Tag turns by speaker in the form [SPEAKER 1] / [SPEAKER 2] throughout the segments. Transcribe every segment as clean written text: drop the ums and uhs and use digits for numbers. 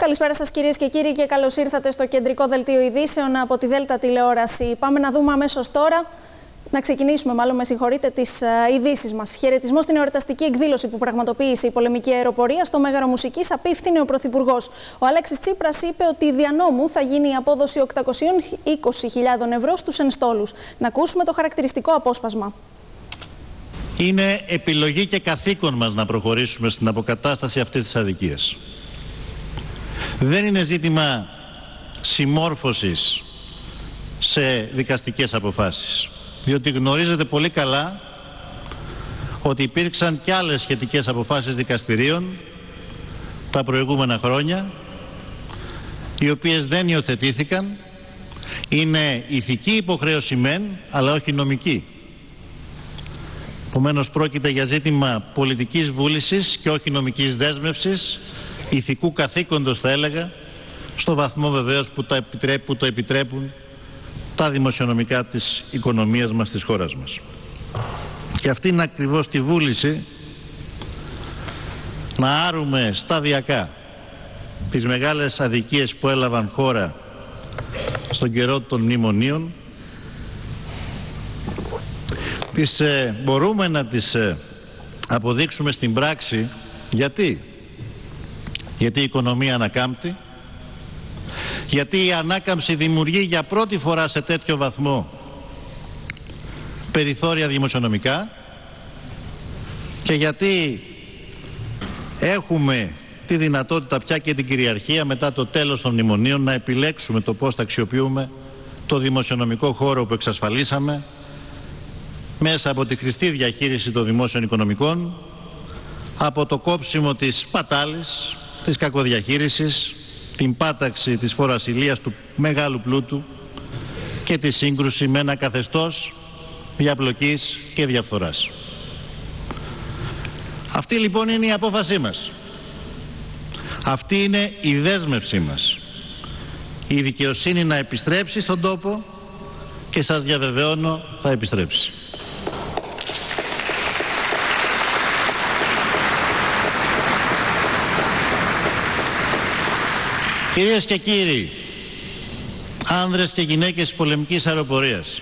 [SPEAKER 1] Καλησπέρα σας κυρίες και κύριοι και καλώς ήρθατε στο κεντρικό δελτίο ειδήσεων από τη Δέλτα Τηλεόραση. Πάμε να δούμε αμέσως τώρα, να ξεκινήσουμε μάλλον, με συγχωρείτε, τις ειδήσεις μας. Χαιρετισμό στην εορταστική εκδήλωση που πραγματοποίησε η πολεμική αεροπορία στο Μέγαρο Μουσικής απίφθινε ο Πρωθυπουργός. Ο Αλέξης Τσίπρας είπε ότι δια νόμου θα γίνει η απόδοση 820.000 ευρώ στους ενστόλους. Να ακούσουμε το χαρακτηριστικό απόσπασμα.
[SPEAKER 2] Είναι επιλογή και καθήκον μας να προχωρήσουμε στην αποκατάσταση αυτής της αδικίας. Δεν είναι ζήτημα συμμόρφωσης σε δικαστικές αποφάσεις, διότι γνωρίζετε πολύ καλά ότι υπήρξαν και άλλες σχετικές αποφάσεις δικαστηρίων τα προηγούμενα χρόνια, οι οποίες δεν υιοθετήθηκαν. Είναι ηθική υποχρέωση μεν, αλλά όχι νομική. Επομένως πρόκειται για ζήτημα πολιτικής βούλησης και όχι νομικής δέσμευσης, ηθικού καθήκοντος θα έλεγα, στο βαθμό βεβαίως που το επιτρέπουν τα δημοσιονομικά της οικονομίας μας, της χώρας μας. Και αυτή είναι ακριβώς τη βούληση να άρουμε σταδιακά τις μεγάλες αδικίες που έλαβαν χώρα στον καιρό των μνημονίων. Μπορούμε να τις αποδείξουμε στην πράξη. Γιατί η οικονομία ανακάμπτει, γιατί η ανάκαμψη δημιουργεί για πρώτη φορά σε τέτοιο βαθμό περιθώρια δημοσιονομικά και γιατί έχουμε τη δυνατότητα πια και την κυριαρχία μετά το τέλος των μνημονίων να επιλέξουμε το πώς θα αξιοποιούμε το δημοσιονομικό χώρο που εξασφαλίσαμε μέσα από τη χρηστή διαχείριση των δημόσιων οικονομικών, από το κόψιμο της σπατάλης, της κακοδιαχείρισης, την πάταξη της φοροασυλίας του μεγάλου πλούτου και τη σύγκρουση με ένα καθεστώς διαπλοκής και διαφθοράς. Αυτή λοιπόν είναι η απόφασή μας. Αυτή είναι η δέσμευσή μας. Η δικαιοσύνη να επιστρέψει στον τόπο και σας διαβεβαιώνω θα επιστρέψει. Κυρίες και κύριοι, άνδρες και γυναίκες πολεμικής αεροπορίας,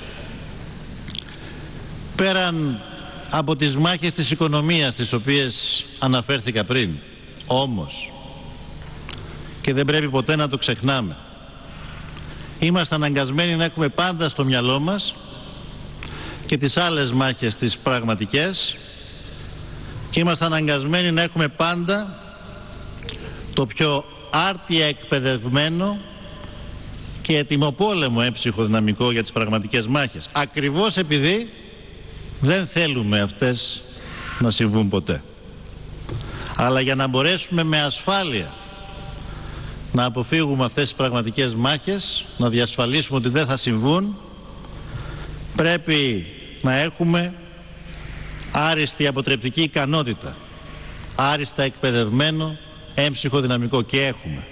[SPEAKER 2] πέραν από τις μάχες της οικονομίας τις οποίες αναφέρθηκα πριν, όμως, και δεν πρέπει ποτέ να το ξεχνάμε, είμαστε αναγκασμένοι να έχουμε πάντα στο μυαλό μας και τις άλλες μάχες τις πραγματικές και είμαστε αναγκασμένοι να έχουμε πάντα το πιο άρτια εκπαιδευμένο και ετοιμοπόλεμο έμψυχο δυναμικό για τις πραγματικές μάχες, ακριβώς επειδή δεν θέλουμε αυτές να συμβούν ποτέ. Αλλά για να μπορέσουμε με ασφάλεια να αποφύγουμε αυτές τις πραγματικές μάχες, να διασφαλίσουμε ότι δεν θα συμβούν, πρέπει να έχουμε άριστη αποτρεπτική ικανότητα, άριστα εκπαιδευμένο έμψυχο δυναμικό, και έχουμε.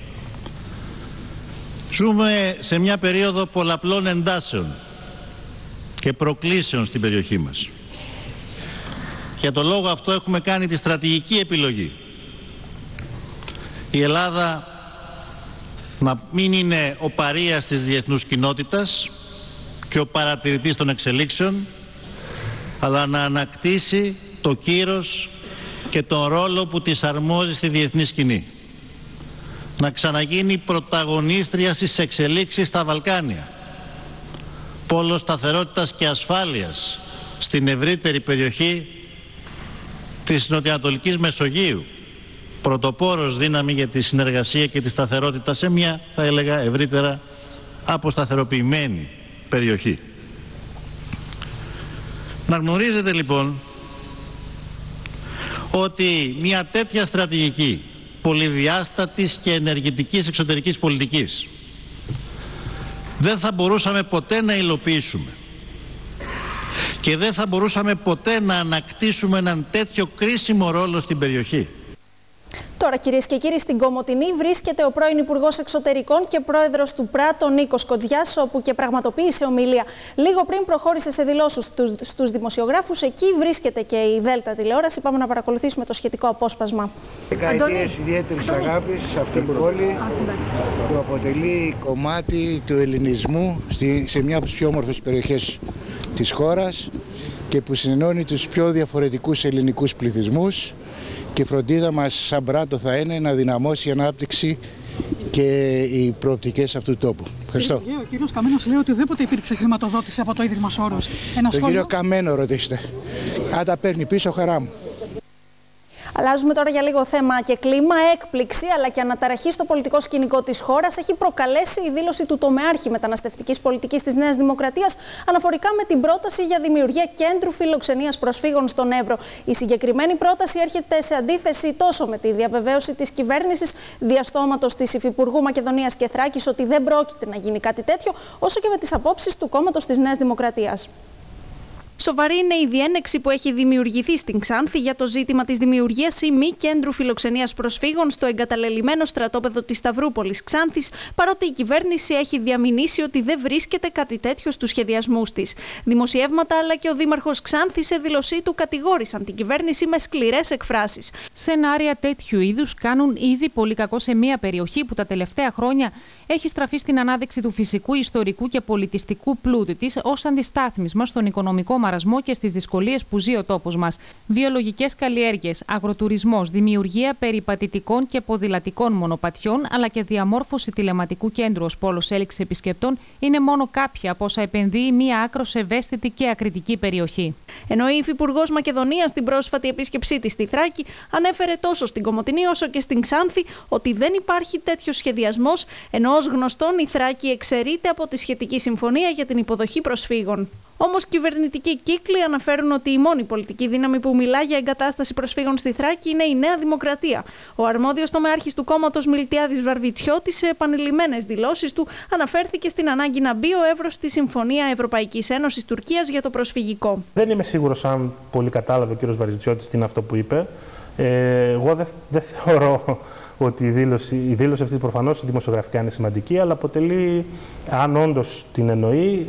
[SPEAKER 2] Ζούμε σε μια περίοδο πολλαπλών εντάσεων και προκλήσεων στην περιοχή μας. Για τον λόγο αυτό έχουμε κάνει τη στρατηγική επιλογή η Ελλάδα να μην είναι ο παρείας της διεθνούς κοινότητας και ο παρατηρητής των εξελίξεων, αλλά να ανακτήσει το κύρος και τον ρόλο που της αρμόζει στη διεθνή σκηνή. Να ξαναγίνει πρωταγωνίστρια στις εξελίξεις στα Βαλκάνια, πόλο σταθερότητας και ασφάλειας στην ευρύτερη περιοχή της νοτιοανατολικής Μεσογείου, πρωτοπόρος δύναμη για τη συνεργασία και τη σταθερότητα σε μια, θα έλεγα, ευρύτερα αποσταθεροποιημένη περιοχή. Να γνωρίζετε λοιπόν ότι μια τέτοια στρατηγική πολυδιάστατης και ενεργητικής εξωτερικής πολιτικής δεν θα μπορούσαμε ποτέ να υλοποιήσουμε και δεν θα μπορούσαμε ποτέ να ανακτήσουμε έναν τέτοιο κρίσιμο ρόλο στην περιοχή.
[SPEAKER 1] Τώρα, κυρίες και κύριοι, στην Κομοτηνή βρίσκεται ο πρώην Υπουργός Εξωτερικών και πρόεδρος του ΠΡΑΤ, ο Νίκος Κοντζιάς, όπου και πραγματοποίησε ομιλία. Λίγο πριν προχώρησε σε δηλώσεις στους δημοσιογράφους. Εκεί βρίσκεται και η Δέλτα τηλεόραση. Πάμε να παρακολουθήσουμε το σχετικό απόσπασμα.
[SPEAKER 3] Δεκαετίες ιδιαίτερης αγάπης σε αυτή την πόλη που αποτελεί κομμάτι του ελληνισμού σε μια από τις πιο όμορφες περιοχές της χώρας και που συνενώνει τους πιο διαφορετικούς ελληνικούς πληθυσμούς. Και η φροντίδα μας σαν Πράτο θα είναι να δυναμώσει η ανάπτυξη και οι προοπτικές αυτού του τόπου. Ευχαριστώ.
[SPEAKER 4] Ο κύριος Καμένος λέει ότι ουδέποτε υπήρξε χρηματοδότηση από το Ίδρυμα Σόρος.
[SPEAKER 3] Τον κύριο Καμένο ρωτήστε. Αν τα παίρνει πίσω, χαρά μου.
[SPEAKER 1] Αλλάζουμε τώρα για λίγο θέμα και κλίμα. Έκπληξη αλλά και αναταραχή στο πολιτικό σκηνικό της χώρας έχει προκαλέσει η δήλωση του τομεάρχη μεταναστευτικής πολιτικής της Νέας Δημοκρατίας αναφορικά με την πρόταση για δημιουργία κέντρου φιλοξενίας προσφύγων στον Εύρο. Η συγκεκριμένη πρόταση έρχεται σε αντίθεση τόσο με τη διαβεβαίωση της κυβέρνησης διαστόματος της Υφυπουργού Μακεδονίας και Θράκης ότι δεν πρόκειται να γίνει κάτι τέτοιο, όσο και με τις απόψεις του κόμματος της Νέας Δημοκρατίας. Σοβαρή είναι η διένεξη που έχει δημιουργηθεί στην Ξάνθη για το ζήτημα της δημιουργίας ή μη κέντρου φιλοξενίας προσφύγων στο εγκαταλελειμμένο στρατόπεδο της Σταυρούπολης Ξάνθης, παρότι η κυβέρνηση έχει διαμηνήσει ότι δεν βρίσκεται κάτι τέτοιο στους σχεδιασμούς της. Δημοσιεύματα αλλά και ο Δήμαρχος Ξάνθης σε δήλωσή του κατηγόρησαν την κυβέρνηση με σκληρές εκφράσεις.
[SPEAKER 5] Σενάρια τέτοιου είδους κάνουν ήδη πολύ κακό σε μια περιοχή που τα τελευταία χρόνια έχει στραφεί στην ανάδειξη του φυσικού, ιστορικού και πολιτιστικού πλούτου της ως αντιστάθμισμα στον οικονομικό μαρασμό και στις δυσκολίες που ζει ο τόπος μας. Βιολογικές καλλιέργειες, αγροτουρισμός, δημιουργία περιπατητικών και ποδηλατικών μονοπατιών, αλλά και διαμόρφωση τηλεματικού κέντρου ως πόλος έλξης επισκεπτών είναι μόνο κάποια από όσα επενδύει μια άκρως ευαίσθητη και ακριτική περιοχή.
[SPEAKER 1] Ενώ η Υφυπουργός Μακεδονίας στην πρόσφατη επίσκεψή της στη Θράκη ανέφερε τόσο στην Κομοτηνή όσο και στην Ξάνθη ότι δεν υπάρχει τέτοιος σχεδιασμός, ενώ ως γνωστόν η Θράκη εξαιρείται από τη σχετική συμφωνία για την υποδοχή προσφύγων. Όμως, κυβερνητικοί κύκλοι αναφέρουν ότι η μόνη πολιτική δύναμη που μιλά για εγκατάσταση προσφύγων στη Θράκη είναι η Νέα Δημοκρατία. Ο αρμόδιος τομεάρχης του κόμματος Μιλτιάδης Βαρβιτσιώτης, σε επανειλημμένες δηλώσεις του, αναφέρθηκε στην ανάγκη να μπει ο Εύρος στη Συμφωνία Ευρωπαϊκής Ένωσης Τουρκίας για το προσφυγικό.
[SPEAKER 6] Δεν είμαι σίγουρος αν πολύ κατάλαβε ο κ. Βαρβιτσιώτης τι είναι αυτό που είπε. Εγώ δεν θεωρώ ότι η δήλωση αυτή προφανώς δημοσιογραφικά είναι σημαντική, αλλά αποτελεί, αν όντως την εννοεί,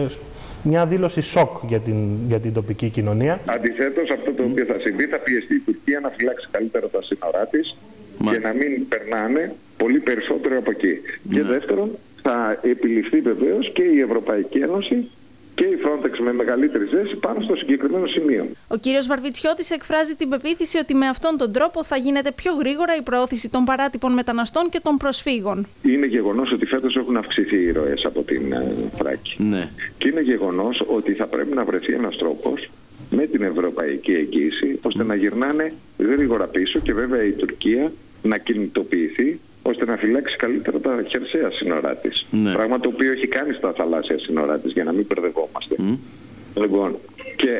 [SPEAKER 6] μια δήλωση σοκ για την τοπική κοινωνία.
[SPEAKER 7] Αντιθέτως, αυτό το οποίο θα συμβεί, θα πιεστεί η Τουρκία να φυλάξει καλύτερα τα σύνορά της και να μην περνάνε πολύ περισσότερο από εκεί. Και δεύτερον, θα επιληφθεί βεβαίως και η Ευρωπαϊκή Ένωση και η Frontex με μεγαλύτερη ζέση πάνω στο συγκεκριμένο σημείο.
[SPEAKER 1] Ο κύριος Βαρβιτσιώτης εκφράζει την πεποίθηση ότι με αυτόν τον τρόπο θα γίνεται πιο γρήγορα η προώθηση των παράτυπων μεταναστών και των προσφύγων.
[SPEAKER 7] Είναι γεγονός ότι φέτος έχουν αυξηθεί οι ροές από την Θράκη. Ναι. Και είναι γεγονός ότι θα πρέπει να βρεθεί ένας τρόπος με την ευρωπαϊκή εγγύηση ώστε να γυρνάνε γρήγορα πίσω και βέβαια η Τουρκία να κινητοποιηθεί ώστε να φυλάξει καλύτερα τα χερσαία σύνορά της. Ναι. Πράγμα το οποίο έχει κάνει στα θαλάσσια σύνορά της, για να μην μπερδευόμαστε. Λοιπόν, και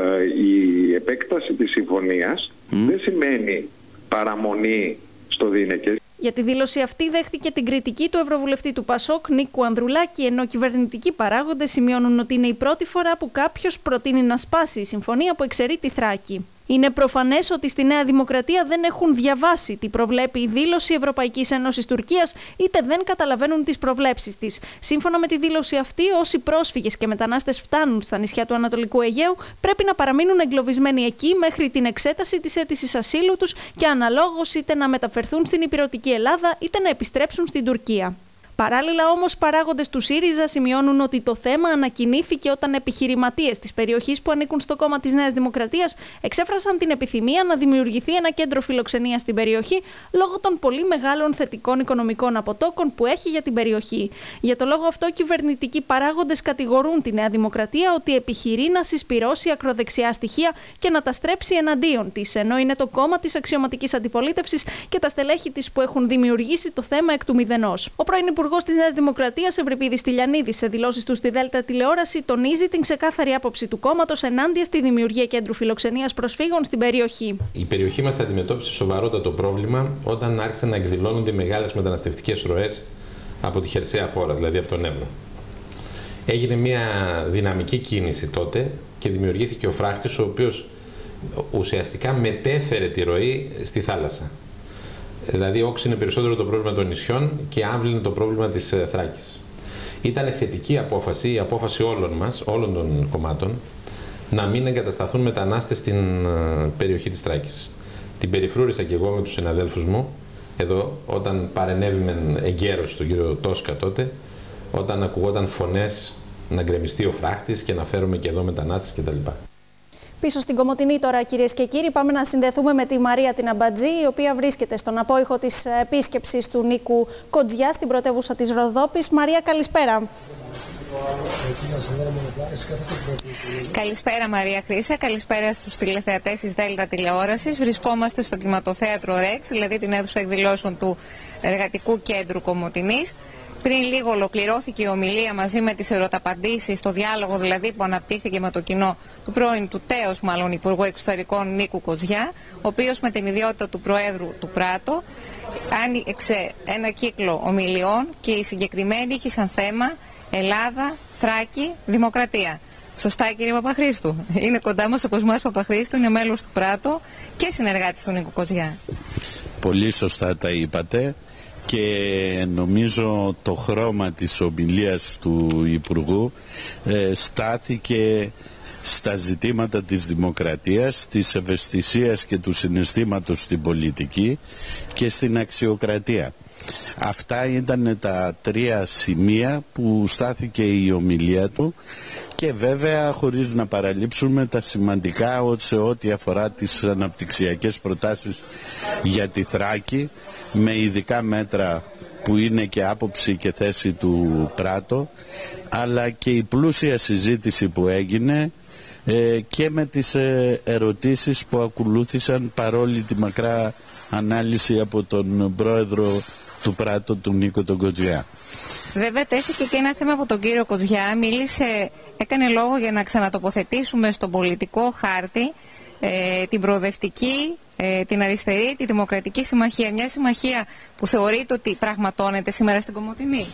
[SPEAKER 7] η επέκταση της συμφωνίας δεν σημαίνει παραμονή στο δίνεκες.
[SPEAKER 1] Για τη δήλωση αυτή δέχτηκε την κριτική του Ευρωβουλευτή του Πασόκ, Νίκου Ανδρουλάκη, ενώ κυβερνητικοί παράγοντες σημειώνουν ότι είναι η πρώτη φορά που κάποιος προτείνει να σπάσει η συμφωνία που εξαιρεί τη Θράκη. Είναι προφανές ότι στη Νέα Δημοκρατία δεν έχουν διαβάσει τι προβλέπει η δήλωση Ευρωπαϊκής Ένωσης Τουρκίας, είτε δεν καταλαβαίνουν τις προβλέψεις της. Σύμφωνα με τη δήλωση αυτή, όσοι πρόσφυγες και μετανάστες φτάνουν στα νησιά του Ανατολικού Αιγαίου πρέπει να παραμείνουν εγκλωβισμένοι εκεί μέχρι την εξέταση της αίτησης ασύλου τους και αναλόγως είτε να μεταφερθούν στην ηπειρωτική Ελλάδα είτε να επιστρέψουν στην Τουρκία. Παράλληλα όμως, παράγοντες του ΣΥΡΙΖΑ σημειώνουν ότι το θέμα ανακοινήθηκε όταν επιχειρηματίες της περιοχής που ανήκουν στο κόμμα της Νέας Δημοκρατίας εξέφρασαν την επιθυμία να δημιουργηθεί ένα κέντρο φιλοξενίας στην περιοχή λόγω των πολύ μεγάλων θετικών οικονομικών αποτόκων που έχει για την περιοχή. Για το λόγο αυτό, κυβερνητικοί παράγοντες κατηγορούν τη Νέα Δημοκρατία ότι επιχειρεί να συσπυρώσει ακροδεξιά στοιχεία και να τα στρέψει εναντίον της, ενώ είναι το κόμμα της αξιωματικής αντιπολίτευσης και τα στελέχη της που έχουν δημιουργήσει το θέμα εκ του μηδενός. Ο πρώην Υπουργός της Νέας Δημοκρατίας, Ευρυπίδης Τηλιανίδης, σε δηλώσεις του στη Δέλτα τηλεόραση, τονίζει την ξεκάθαρη άποψη του κόμματος ενάντια στη δημιουργία κέντρου φιλοξενίας προσφύγων στην περιοχή.
[SPEAKER 8] Η περιοχή μας αντιμετώπισε σοβαρότατο πρόβλημα όταν άρχισαν να εκδηλώνονται μεγάλες μεταναστευτικές ροές από τη χερσαία χώρα, δηλαδή από τον Εύρο. Έγινε μια δυναμική κίνηση τότε και δημιουργήθηκε ο φράχτης, ο οποίος ουσιαστικά μετέφερε τη ροή στη θάλασσα. Δηλαδή όξινε περισσότερο το πρόβλημα των νησιών και άμβλυνε το πρόβλημα της Θράκης. Ήταν θετική απόφαση, η απόφαση όλων μας, όλων των κομμάτων, να μην εγκατασταθούν μετανάστες στην περιοχή της Θράκης. Την περιφρούρησα και εγώ με τους συναδέλφους μου, εδώ, όταν παρενέβημεν εγκαίρος τον κύριο Τόσκα τότε, όταν ακουγόταν φωνές να γκρεμιστεί ο φράχτης και να φέρουμε και εδώ μετανάστες κτλ.
[SPEAKER 1] Πίσω στην Κομοτηνή τώρα, κυρίες και κύριοι, πάμε να συνδεθούμε με τη Μαρία την Αμπατζή, η οποία βρίσκεται στον απόϊχο της επίσκεψης του Νίκου Κοντζιά στην πρωτεύουσα της Ροδόπης. Μαρία, καλησπέρα.
[SPEAKER 9] Καλησπέρα Μαρία Χρύσα, καλησπέρα στους τηλεθεατές της Δέλτα Τηλεόρασης. Βρισκόμαστε στο Κινηματοθέατρο Ρεξ, δηλαδή την αίθουσα εκδηλώσεων του Εργατικού Κέντρου Κομοτηνής. Πριν λίγο ολοκληρώθηκε η ομιλία μαζί με τις ερωταπαντήσεις, το διάλογο δηλαδή που αναπτύχθηκε με το κοινό του τέος μάλλον Υπουργού Εξωτερικών Νίκου Κοντζιά, ο οποίος με την ιδιότητα του Προέδρου του ΠΡΑΤΟ άνοιξε ένα κύκλο ομιλιών και η συγκεκριμένη είχε σαν θέμα Ελλάδα, Θράκη, Δημοκρατία. Σωστά κύριε Παπαχρήστου? Είναι κοντά μας ο Κοσμάς Παπαχρήστου, είναι μέλος του ΠΡΑΤΟ και συνεργάτης του Νίκου Κοντζιά.
[SPEAKER 10] Πολύ σωστά τα είπατε. Και νομίζω το χρώμα της ομιλίας του Υπουργού στάθηκε στα ζητήματα της δημοκρατίας, της ευαισθησίας και του συναισθήματος στην πολιτική και στην αξιοκρατία. Αυτά ήταν τα τρία σημεία που στάθηκε η ομιλία του και βέβαια χωρίς να παραλείψουμε τα σημαντικά σε ό,τι αφορά τις αναπτυξιακές προτάσεις για τη Θράκη, με ειδικά μέτρα που είναι και άποψη και θέση του ΠΡΑΤΟ, αλλά και η πλούσια συζήτηση που έγινε και με τις ερωτήσεις που ακολούθησαν παρόλη τη μακρά ανάλυση από τον πρόεδρο του ΠΡΑΤΟ, του Νίκο τον Κοντζιά.
[SPEAKER 9] Βέβαια τέθηκε και ένα θέμα από τον κύριο Κοντζιά, έκανε λόγο για να ξανατοποθετήσουμε στον πολιτικό χάρτη την προοδευτική, την αριστερή, τη δημοκρατική συμμαχία. Μια συμμαχία που θεωρείται ότι πραγματώνεται σήμερα στην Κομοτηνή.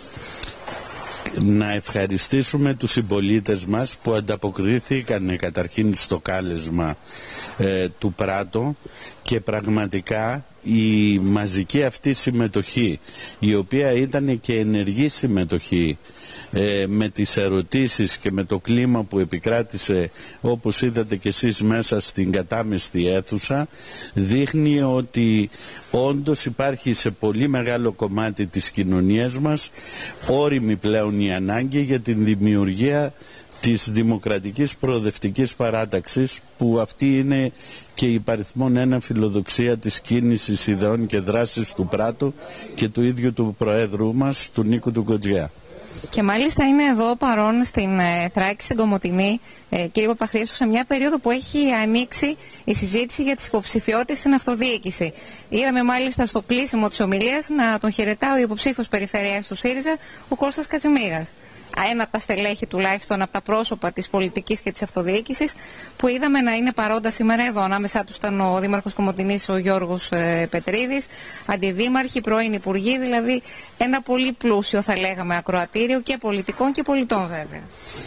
[SPEAKER 10] Να ευχαριστήσουμε τους συμπολίτες μας που ανταποκρίθηκαν καταρχήν στο κάλεσμα του ΠΡΑΤΟ και πραγματικά η μαζική αυτή συμμετοχή, η οποία ήταν και ενεργή συμμετοχή με τις ερωτήσεις και με το κλίμα που επικράτησε, όπως είδατε και εσείς μέσα στην κατάμεστη αίθουσα, δείχνει ότι όντως υπάρχει σε πολύ μεγάλο κομμάτι της κοινωνίας μας όριμη πλέον η ανάγκη για την δημιουργία της δημοκρατικής προοδευτικής παράταξης, που αυτή είναι και η υπαριθμόν ένα φιλοδοξία της κίνησης ιδεών και δράσης του ΠΡΑΤΟ και του ίδιου του Προέδρου μας, του Νίκου του Κοντζιά.
[SPEAKER 9] Και μάλιστα είναι εδώ παρόν στην Θράκη, στην Κομοτηνή, κύριε Παπαχρήστου, σε μια περίοδο που έχει ανοίξει η συζήτηση για τις υποψηφιότητες στην αυτοδιοίκηση. Είδαμε μάλιστα στο κλείσιμο της ομιλίας να τον χαιρετά ο υποψήφιος περιφερειάς του ΣΥΡΙΖΑ, ο Κώστας Κατσιμίγας. Ένα από τα στελέχη τουλάχιστον, από τα πρόσωπα της πολιτικής και της αυτοδιοίκησης, που είδαμε να είναι παρόντα σήμερα εδώ. Ανάμεσά τους ήταν ο Δήμαρχος Κομοτηνής, ο Γιώργος Πετρίδης, αντιδήμαρχοι, πρώην υπουργοί, δηλαδή ένα πολύ πλούσιο, θα λέγαμε, ακροατήριο και πολιτικών και πολιτών βέβαια.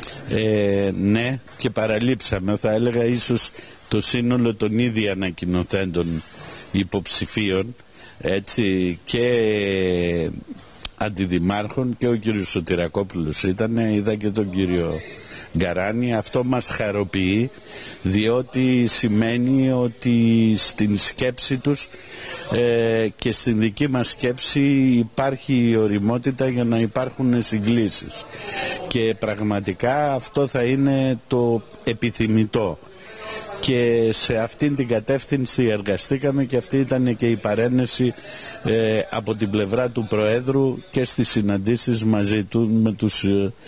[SPEAKER 10] Ναι, και παραλείψαμε, θα έλεγα, ίσως το σύνολο των ήδη ανακοινωθέντων υποψηφίων, έτσι, και αντιδημάρχων, και ο κύριος Σωτηρακόπουλος ήταν, είδα και τον κύριο Γκαράνη. Αυτό μας χαροποιεί, διότι σημαίνει ότι στην σκέψη τους και στην δική μας σκέψη υπάρχει η ωριμότητα για να υπάρχουν συγκλήσεις, και πραγματικά αυτό θα είναι το επιθυμητό. Και σε αυτήν την κατεύθυνση εργαστήκαμε, και αυτή ήταν και η παρένεση από την πλευρά του Προέδρου και στις συναντήσεις μαζί του με τους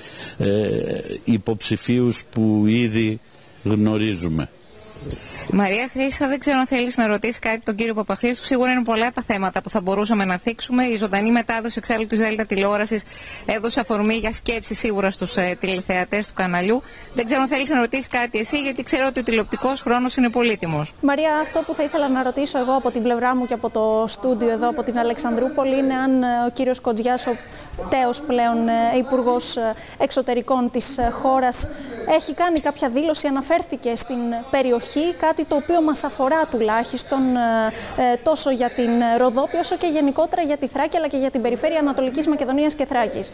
[SPEAKER 10] υποψηφίους που ήδη γνωρίζουμε.
[SPEAKER 9] Μαρία Χρύσα, δεν ξέρω αν θέλεις να ρωτήσεις κάτι τον κύριο Παπαχρήστου. Σίγουρα είναι πολλά τα θέματα που θα μπορούσαμε να θίξουμε. Η ζωντανή μετάδοση εξάλλου της Δέλτα Τηλεόρασης έδωσε αφορμή για σκέψη σίγουρα στους τηλεθεατές του καναλιού. Δεν ξέρω αν θέλεις να ρωτήσεις κάτι εσύ, γιατί ξέρω ότι ο τηλεοπτικός χρόνος είναι πολύτιμος.
[SPEAKER 1] Μαρία, αυτό που θα ήθελα να ρωτήσω εγώ από την πλευρά μου και από το στούντιο εδώ, από την Αλεξανδρούπολη, είναι αν ο κύριος Κοντζιάς, ο τέος πλέον Υπουργός Εξωτερικών της χώρας, έχει κάνει κάποια δήλωση, αναφέρθηκε στην περιοχή, κάτι το οποίο μας αφορά τουλάχιστον τόσο για την Ροδόπη όσο και γενικότερα για τη Θράκη αλλά και για την περιφέρεια Ανατολικής Μακεδονίας και Θράκης.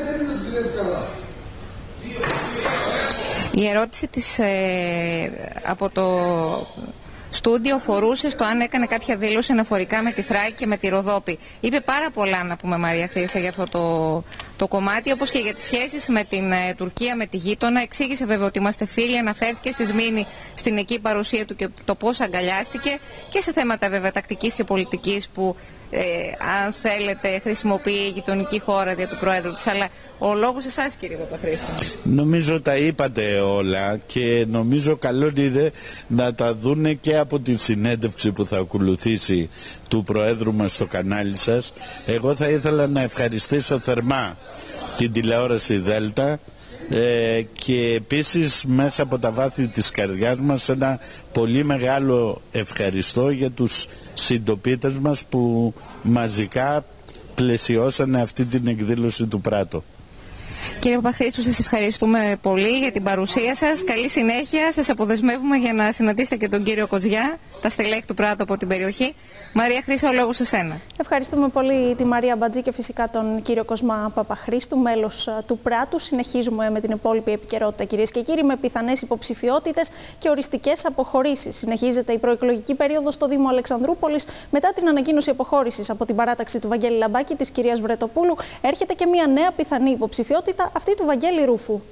[SPEAKER 9] Η ερώτηση της από το στούντιο φορούσε στο αν έκανε κάποια δήλωση αναφορικά με τη Θράκη και με τη Ροδόπη. Είπε πάρα πολλά, να πούμε, Μαρία Χρύσα, για αυτό το κομμάτι, όπως και για τις σχέσεις με την Τουρκία, με τη γείτονα. Εξήγησε βέβαια ότι είμαστε φίλοι, αναφέρθηκε στη Σμήνη στην εκεί παρουσία του και το πώς αγκαλιάστηκε και σε θέματα βέβαια τακτικής και πολιτικής που αν θέλετε χρησιμοποιεί η γειτονική χώρα δια του Προέδρου της. Αλλά ο λόγος εσάς, κύριε Παπαχρήστο.
[SPEAKER 10] Νομίζω τα είπατε όλα και νομίζω καλό είναι να τα δούνε και από τη συνέντευξη που θα ακολουθήσει του Προέδρου μας στο κανάλι σας. Εγώ θα ήθελα να ευχαριστήσω θερμά την τηλεόραση Δέλτα και επίσης μέσα από τα βάθη της καρδιάς μας ένα πολύ μεγάλο ευχαριστώ για τους συντοπίτες μας που μαζικά πλαισιώσανε αυτή την εκδήλωση του Πράτο.
[SPEAKER 9] Κύριε Παπαχρήστου, σας ευχαριστούμε πολύ για την παρουσία σας. Καλή συνέχεια. Σας αποδεσμεύουμε για να συναντήσετε και τον κύριο Κοτζιά, τα στελέχη του Πράτο από την περιοχή. Μαρία Χρύσα, ο λόγος σε σένα.
[SPEAKER 1] Ευχαριστούμε πολύ τη Μαρία Μπατζή και φυσικά τον κύριο Κοσμά Παπαχρήστου, μέλος του Πράτου. Συνεχίζουμε με την υπόλοιπη επικαιρότητα, κυρίες και κύριοι, με πιθανές υποψηφιότητες και οριστικές αποχωρήσεις. Συνεχίζεται η προεκλογική περίοδος στο Δήμο Αλεξανδρούπολης. Μετά την ανακοίνωση αποχώρησης από την παράταξη του Βαγγέλη Λαμπάκη, της κυρίας Βρετοπούλου, έρχεται και μια νέα πιθανή υποψηφιότητα, αυτή του Βαγγέλη Ρούφου.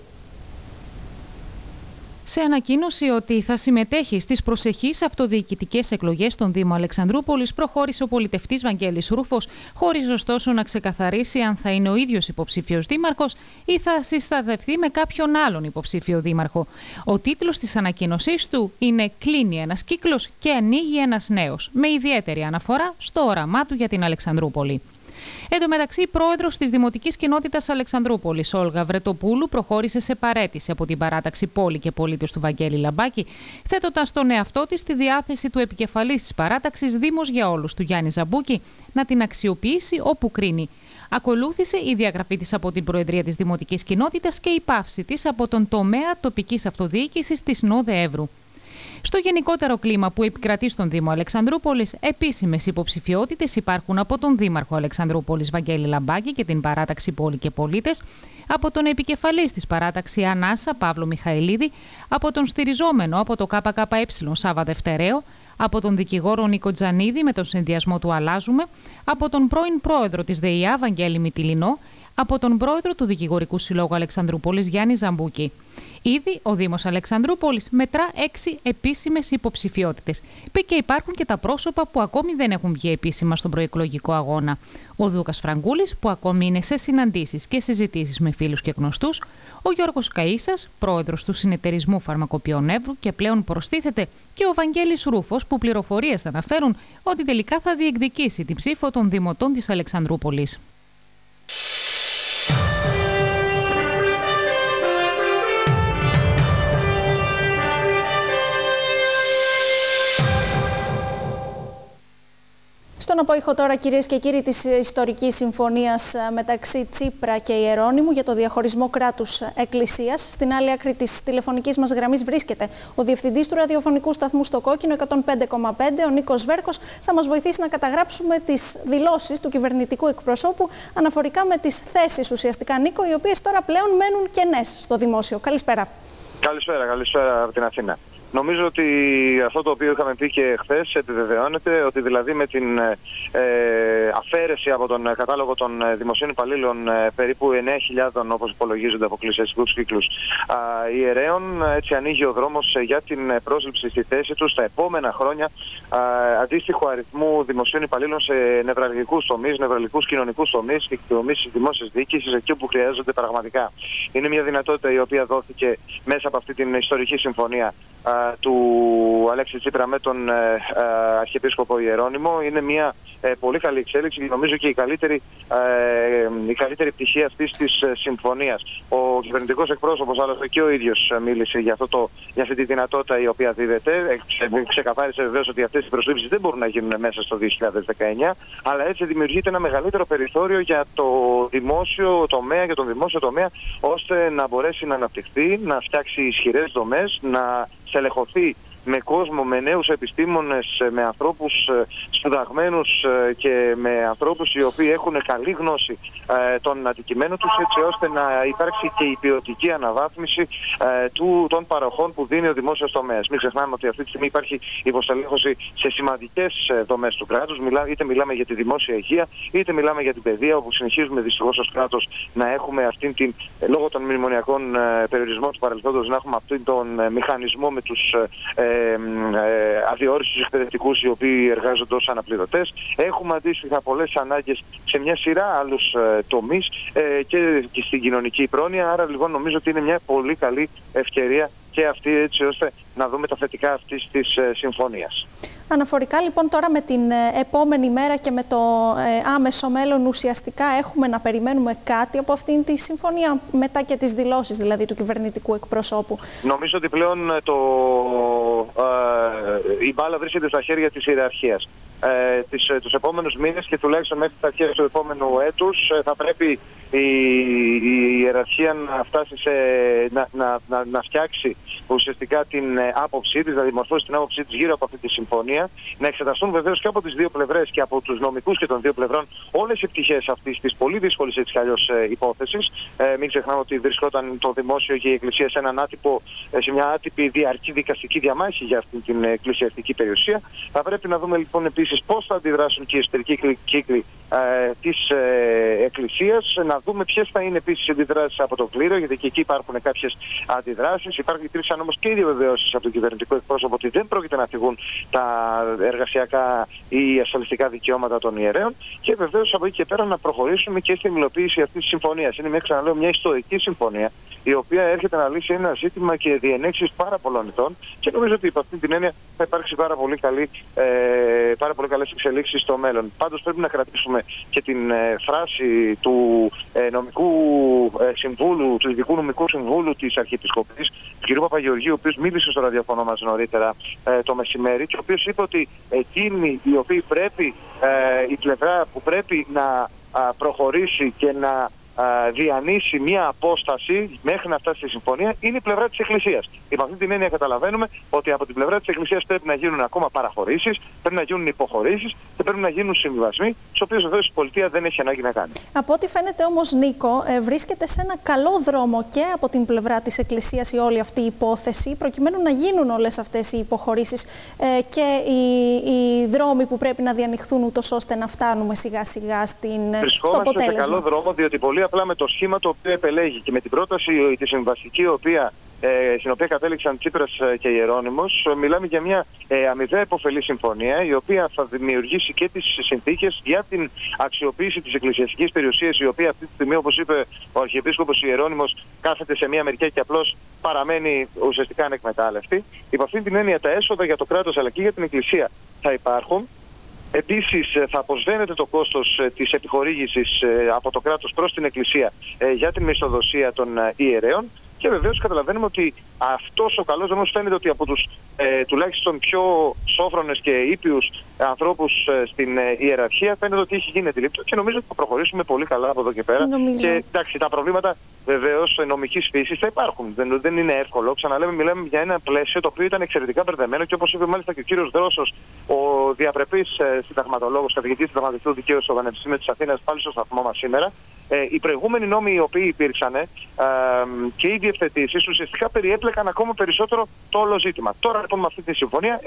[SPEAKER 5] Σε ανακοίνωση ότι θα συμμετέχει στις προσεχείς αυτοδιοικητικές εκλογές στον Δήμο Αλεξανδρούπολης, προχώρησε ο πολιτευτής Βαγγέλης Ρούφος, χωρίς ωστόσο να ξεκαθαρίσει αν θα είναι ο ίδιος υποψήφιος δήμαρχος ή θα συσταδευτεί με κάποιον άλλον υποψήφιο δήμαρχο. Ο τίτλος της ανακοίνωσής του είναι «Κλείνει ένας κύκλος και ανοίγει ένας νέος», με ιδιαίτερη αναφορά στο όραμά του για την Αλεξανδρούπολη. Εν τω μεταξύ, η πρόεδρος της Δημοτικής Κοινότητας Αλεξανδρούπολης, Όλγα Βρετοπούλου, προχώρησε σε παραίτηση από την παράταξη Πόλη και Πολίτες του Βαγγέλη Λαμπάκη, θέτοντας στον εαυτό της τη διάθεση του επικεφαλής της παράταξης Δήμος για Όλους, του Γιάννη Ζαμπούκη, να την αξιοποιήσει όπου κρίνει. Ακολούθησε η διαγραφή της από την Προεδρία της Δημοτικής Κοινότητας και η πάυση της από τον τομέα τοπικής αυτοδιοίκησης της ΝΟΔΕ Εύρου. Στο γενικότερο κλίμα που επικρατεί στον Δήμο Αλεξανδρούπολης, επίσημες υποψηφιότητες υπάρχουν από τον Δήμαρχο Αλεξανδρούπολης Βαγγέλη Λαμπάκη και την παράταξη Πόλη και Πολίτες, από τον επικεφαλής της παράταξη Ανάσα Παύλο Μιχαηλίδη, από τον στηριζόμενο από το ΚΚΕ Σάβα Δευτεραίο, από τον δικηγόρο Νίκο Τζανίδη με τον συνδυασμό του Αλλάζουμε, από τον πρώην πρόεδρο της ΔΕΙΑ Βαγγέλη Μητυλινό, από τον πρόεδρο του Δικηγορικού Συλλόγου Αλεξανδρούπολης Γιάννη Ζαμπούκη. Ήδη ο Δήμος Αλεξανδρούπολης μετρά 6 επίσημες υποψηφιότητες. Και υπάρχουν και τα πρόσωπα που ακόμη δεν έχουν βγει επίσημα στον προεκλογικό αγώνα. Ο Δούκας Φραγκούλης, που ακόμη είναι σε συναντήσεις και συζητήσεις με φίλους και γνωστούς. Ο Γιώργος Καΐσας, πρόεδρος του Συνεταιρισμού Φαρμακοποιών Εύρου, και πλέον προστίθεται και ο Βαγγέλης Ρούφος, που πληροφορίες αναφέρουν ότι τελικά θα διεκδικήσει την ψήφο των δημοτών της Αλεξανδρούπολης.
[SPEAKER 1] Στον απόϊχο τώρα, κυρίες και κύριοι, της ιστορικής συμφωνίας μεταξύ Τσίπρα και Ιερώνυμου για το διαχωρισμό κράτους εκκλησίας. Στην άλλη άκρη της τηλεφωνικής μας γραμμής βρίσκεται ο διευθυντής του ραδιοφωνικού σταθμού στο Κόκκινο 105,5, ο Νίκος Βέρκος. Θα μας βοηθήσει να καταγράψουμε τις δηλώσεις του κυβερνητικού εκπροσώπου αναφορικά με τις θέσεις, ουσιαστικά, Νίκο, οι οποίες τώρα πλέον μένουν κενές στο δημόσιο. Καλησπέρα.
[SPEAKER 11] Καλησπέρα από την Αθήνα. Νομίζω ότι αυτό το οποίο είχαμε πει και χθες επιβεβαιώνεται, ότι δηλαδή με την αφαίρεση από τον κατάλογο των δημοσίων υπαλλήλων περίπου 9.000, όπως υπολογίζονται από εκκλησιαστικούς κύκλους, ιερέων, έτσι ανοίγει ο δρόμος για την πρόσληψη στη θέση τους στα επόμενα χρόνια αντίστοιχου αριθμού δημοσίων υπαλλήλων σε νευραλγικούς τομείς, νευραλγικούς κοινωνικούς τομείς και τομείς της δημόσιας διοίκησης, εκεί όπου χρειάζονται πραγματικά. Είναι μια δυνατότητα η οποία δόθηκε μέσα από αυτή την ιστορική συμφωνία του Αλέξη Τσίπρα με τον Αρχιεπίσκοπο Ιερώνυμο. Είναι μια πολύ καλή εξέλιξη και νομίζω και η καλύτερη πτυχή αυτής της συμφωνίας. Ο κυβερνητικός εκπρόσωπος άλλωστε και ο ίδιος μίλησε για αυτή τη δυνατότητα η οποία δίδεται. Ξεκαθάρισε βεβαίως ότι αυτές οι προσλήψεις δεν μπορούν να γίνουν μέσα στο 2019, αλλά έτσι δημιουργείται ένα μεγαλύτερο περιθώριο για το δημόσιο τομέα, για τον δημόσιο τομέα, ώστε να μπορέσει να αναπτυχθεί, να φτιάξει ισχυρές δομές, να στελεχωθεί με κόσμο, με νέους επιστήμονες, με ανθρώπους σπουδαγμένους και με ανθρώπους οι οποίοι έχουν καλή γνώση των αντικειμένων τους, έτσι ώστε να υπάρξει και η ποιοτική αναβάθμιση των παροχών που δίνει ο δημόσιος τομέας. Μην ξεχνάμε ότι αυτή τη στιγμή υπάρχει υποστελέχωση σε σημαντικές δομές του κράτους, είτε μιλάμε για τη δημόσια υγεία, είτε μιλάμε για την παιδεία, όπου συνεχίζουμε δυστυχώς ως κράτος να έχουμε λόγω των μνημονιακών περιορισμών του παρελθόντος, να έχουμε αυτόν τον μηχανισμό με τους αδιόριστους εκπαιδευτικούς οι οποίοι εργάζονται ως αναπληρωτές. Έχουμε αντίστοιχα πολλές ανάγκες σε μια σειρά άλλους τομείς και στην κοινωνική πρόνοια. Άρα λοιπόν νομίζω ότι είναι μια πολύ καλή ευκαιρία και αυτή, έτσι ώστε να δούμε τα θετικά αυτής της συμφωνίας.
[SPEAKER 1] Αναφορικά λοιπόν τώρα με την επόμενη μέρα και με το άμεσο μέλλον, ουσιαστικά έχουμε να περιμένουμε κάτι από αυτήν τη συμφωνία μετά και τις δηλώσεις δηλαδή του κυβερνητικού εκπροσώπου?
[SPEAKER 11] Νομίζω ότι πλέον η μπάλα βρίσκεται στα χέρια της ιεραρχίας. Τους επόμενους μήνες και τουλάχιστον μέχρι τα αρχές του επόμενου έτους θα πρέπει η ιεραρχία να φτάσει να φτιάξει ουσιαστικά την άποψή της, να δημορφώσει την άποψή της γύρω από αυτή τη συμφωνία, να εξεταστούν βεβαίως και από τις δύο πλευρές και από τους νομικούς και των δύο πλευρών όλες οι πτυχές αυτής της πολύ δύσκολης έτσι κι αλλιώς υπόθεσης. Μην ξεχνάμε ότι βρισκόταν το δημόσιο και η Εκκλησία σε μια άτυπη διαρκή δικαστική διαμάχη για αυτή την εκκλησιαστική περιουσία. Θα πρέπει να δούμε λοιπόν επίσης πώς θα αντιδράσουν και οι εσωτερικοί κύκλοι της Εκκλησίας, να δούμε ποιες θα είναι επίσης οι αντιδράσεις από το κλήρο, γιατί και εκεί υπάρχουν κάποιες αντιδράσεις. Υπήρξαν όμως και οι διαβεβαιώσεις από τον κυβερνητικό εκπρόσωπο ότι δεν πρόκειται να φυγούν τα εργασιακά ή ασφαλιστικά δικαιώματα των ιερέων, και βεβαίως από εκεί και πέρα να προχωρήσουμε και στην υλοποίηση αυτής της συμφωνίας. Είναι μια, ξαναλέω, μια ιστορική συμφωνία, η οποία έρχεται να λύσει ένα ζήτημα και διενέξεις πάρα πολλών ετών, και νομίζω ότι υπό αυτή την έννοια θα υπάρξει πάρα πολύ καλές εξελίξεις στο μέλλον. Πάντως πρέπει να κρατήσουμε και την φράση του νομικού συμβούλου, του ειδικού νομικού συμβούλου της Αρχιεπισκοπής, του κ. Παπαγεωργίου, ο οποίος μίλησε στο ραδιοφωνό μας νωρίτερα το μεσημέρι, και ο οποίος είπε ότι εκείνοι οι οποίοι πρέπει, η πλευρά που πρέπει να προχωρήσει και να διανύσει μια απόσταση μέχρι να φτάσει στη συμφωνία είναι η πλευρά της Εκκλησίας. Υπό αυτή την έννοια καταλαβαίνουμε ότι από την πλευρά της Εκκλησίας πρέπει να γίνουν ακόμα παραχωρήσεις, πρέπει να γίνουν υποχωρήσεις και πρέπει να γίνουν συμβιβασμοί, τους οποίους βεβαίως η πολιτεία δεν έχει ανάγκη να κάνει. Από
[SPEAKER 1] ό,τι φαίνεται όμως, Νίκο, βρίσκεται σε ένα καλό δρόμο και από την πλευρά της Εκκλησίας η όλη αυτή η υπόθεση, προκειμένου να γίνουν όλες αυτές οι υποχωρήσεις και οι δρόμοι που πρέπει να διανυχθούν, ούτως ώστε να φτάνουμε σιγά σιγά στο αποτέλεσμα.
[SPEAKER 11] Βρισκόμαστε σε καλό δρόμο, διότι πολύ απλά με το σχήμα το οποίο επελέγει και με την πρόταση τη συμβαστική στην οποία κατέληξαν Τσίπρας και Ιερώνυμος, μιλάμε για μια αμοιβαία υποφελή συμφωνία, η οποία θα δημιουργήσει και τις συνθήκες για την αξιοποίηση της εκκλησιαστικής περιουσίας, η οποία αυτή τη στιγμή, όπως είπε ο Αρχιεπίσκοπος Ιερώνυμος, κάθεται σε μια μεριά και απλώς παραμένει ουσιαστικά ανεκμετάλλευτη. Υπό αυτή την έννοια, τα έσοδα για το κράτος αλλά και για την Εκκλησία θα υπάρχουν. Επίσης θα αποσβαίνεται το κόστος της επιχορήγησης από το κράτος προς την Εκκλησία για την μισθοδοσία των ιερέων, και βεβαίως καταλαβαίνουμε ότι αυτός ο καλός δρόμος φαίνεται ότι από τους τουλάχιστον πιο σόφρονες και ήπιους ανθρώπους στην ιεραρχία φαίνεται ότι έχει γίνει αντιλήπτο, και νομίζω ότι θα προχωρήσουμε πολύ καλά από εδώ και πέρα. Και εντάξει, τα προβλήματα βεβαίως νομικής φύσης θα υπάρχουν. Δεν είναι εύκολο. Ξαναλέμε, μιλάμε για ένα πλαίσιο το οποίο ήταν εξαιρετικά μπερδεμένο, και όπως είπε μάλιστα και ο κύριος Δρόσος, ο διαπρεπής συνταγματολόγος, καθηγητής συνταγματικού δικαίου στο Πανεπιστήμιο της Αθήνας, πάλι στο σταθμό μας σήμερα, οι προηγούμενοι νόμοι οι οποίοι υπήρξαν και οι διευθετήσεις ουσιαστικά περιέπλεκαν ακόμα περισσότερο το όλο ζήτημα. Τώρα λοιπόν με αυτή τη συμφωνία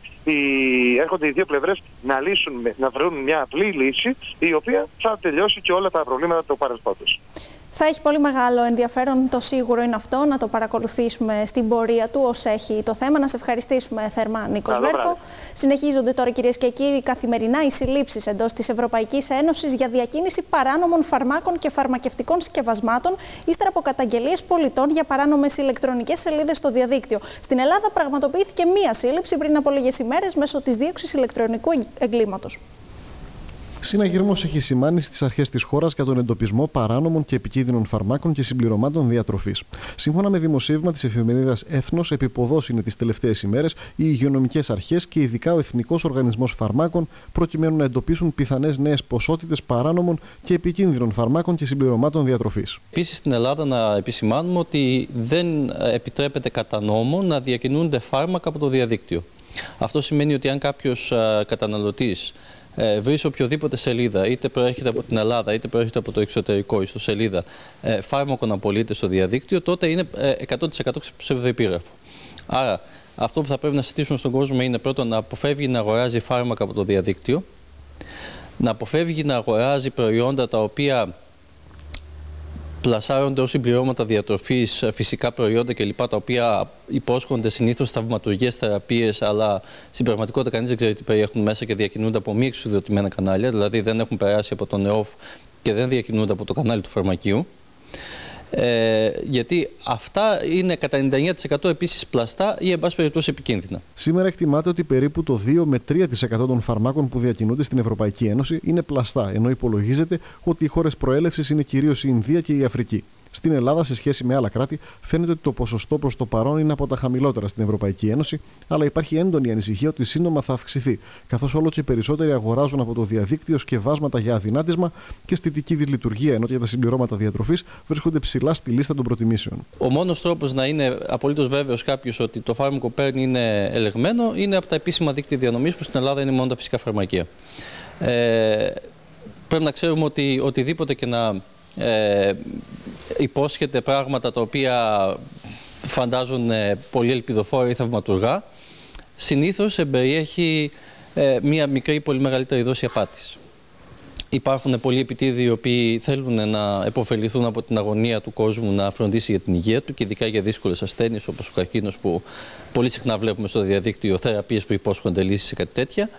[SPEAKER 11] έρχονται οι δύο πλευρές να βρουν μια απλή λύση, η οποία θα τελειώσει και όλα τα προβλήματα του παρελθόντος.
[SPEAKER 1] Θα έχει πολύ μεγάλο ενδιαφέρον, το σίγουρο είναι αυτό, να το παρακολουθήσουμε στην πορεία του ως έχει το θέμα. Να σε ευχαριστήσουμε θερμά, Νίκο Βέρκο. Συνεχίζονται τώρα, κυρίες και κύριοι, καθημερινά οι συλλήψεις εντός της Ευρωπαϊκής Ένωσης για διακίνηση παράνομων φαρμάκων και φαρμακευτικών συσκευασμάτων, ύστερα από καταγγελίες πολιτών για παράνομες ηλεκτρονικές σελίδες στο διαδίκτυο. Στην Ελλάδα πραγματοποιήθηκε μία σύλληψη πριν από λίγες ημέρες μέσω της δίωξης ηλεκτρονικού εγκλήματος.
[SPEAKER 12] Συναγερμός έχει σημάνει στις αρχές της χώρας για τον εντοπισμό παράνομων και επικίνδυνων φαρμάκων και συμπληρωμάτων διατροφής. Σύμφωνα με δημοσίευμα της εφημερίδας Έθνος, επιποδός είναι τις τελευταίες ημέρες οι υγειονομικές αρχές και ειδικά ο Εθνικός Οργανισμός Φαρμάκων, προκειμένου να εντοπίσουν πιθανές νέες ποσότητες παράνομων και επικίνδυνων φαρμάκων και συμπληρωμάτων διατροφής.
[SPEAKER 13] Επίσης, στην Ελλάδα να επισημάνουμε ότι δεν επιτρέπεται κατά νόμο να διακινούνται φάρμακα από το διαδίκτυο. Αυτό σημαίνει ότι αν κάποιος καταναλωτής βρει σε οποιοδήποτε σελίδα, είτε προέρχεται από την Ελλάδα είτε προέρχεται από το εξωτερικό, ιστοσελίδα, φάρμακο να πωλείται στο διαδίκτυο, τότε είναι 100% ψευδοεπίγραφο. Άρα, αυτό που θα πρέπει να συζητήσουμε στον κόσμο είναι πρώτον να αποφεύγει να αγοράζει φάρμακα από το διαδίκτυο, να αποφεύγει να αγοράζει προϊόντα τα οποία πλασάρονται ως συμπληρώματα διατροφής, φυσικά προϊόντα κλπ. Τα οποία υπόσχονται συνήθως θαυματουργές θεραπείες, αλλά στην πραγματικότητα κανείς δεν ξέρει τι περιέχουν μέσα και διακινούνται από μη εξουσιοδοτημένα κανάλια, δηλαδή δεν έχουν περάσει από τον ΕΟΦ και δεν διακινούνται από το κανάλι του φαρμακείου. Γιατί αυτά είναι κατά 99% επίσης πλαστά ή εν πάση περιπτώσει επικίνδυνα.
[SPEAKER 12] Σήμερα εκτιμάται ότι περίπου το 2 με 3% των φαρμάκων που διακινούνται στην Ευρωπαϊκή Ένωση είναι πλαστά, ενώ υπολογίζεται ότι οι χώρες προέλευσης είναι κυρίως η Ινδία και η Αφρική. Στην Ελλάδα, σε σχέση με άλλα κράτη, φαίνεται ότι το ποσοστό προς το παρόν είναι από τα χαμηλότερα στην Ευρωπαϊκή Ένωση, αλλά υπάρχει έντονη ανησυχία ότι σύντομα θα αυξηθεί, καθώς όλο και περισσότεροι αγοράζουν από το διαδίκτυο σκευάσματα για αδυνάτισμα και αισθητική δυσλειτουργία, ενώ για τα συμπληρώματα διατροφής βρίσκονται ψηλά στη λίστα των προτιμήσεων.
[SPEAKER 13] Ο μόνος τρόπος να είναι απολύτως βέβαιος κάποιος ότι το φάρμακο που παίρνει είναι ελεγμένο είναι από τα επίσημα δίκτυα διανομής, που στην Ελλάδα είναι μόνο τα φυσικά φαρμακεία. Πρέπει να ξέρουμε ότι οτιδήποτε και να υπόσχεται πράγματα τα οποία φαντάζουν πολύ ελπιδοφόρα ή θαυματουργά, συνήθως εμπεριέχει μία μικρή ή πολύ μεγαλύτερη δόση απάτης. Υπάρχουν πολλοί επιτίδιοι οι οποίοι θέλουν να επωφεληθούν από την αγωνία του κόσμου να φροντίσει για την υγεία του και ειδικά για δύσκολες ασθένειες όπως ο καρκίνος, που πολύ συχνά βλέπουμε στο διαδίκτυο θεραπείες που υπόσχονται λύσεις σε κάτι τέτοια.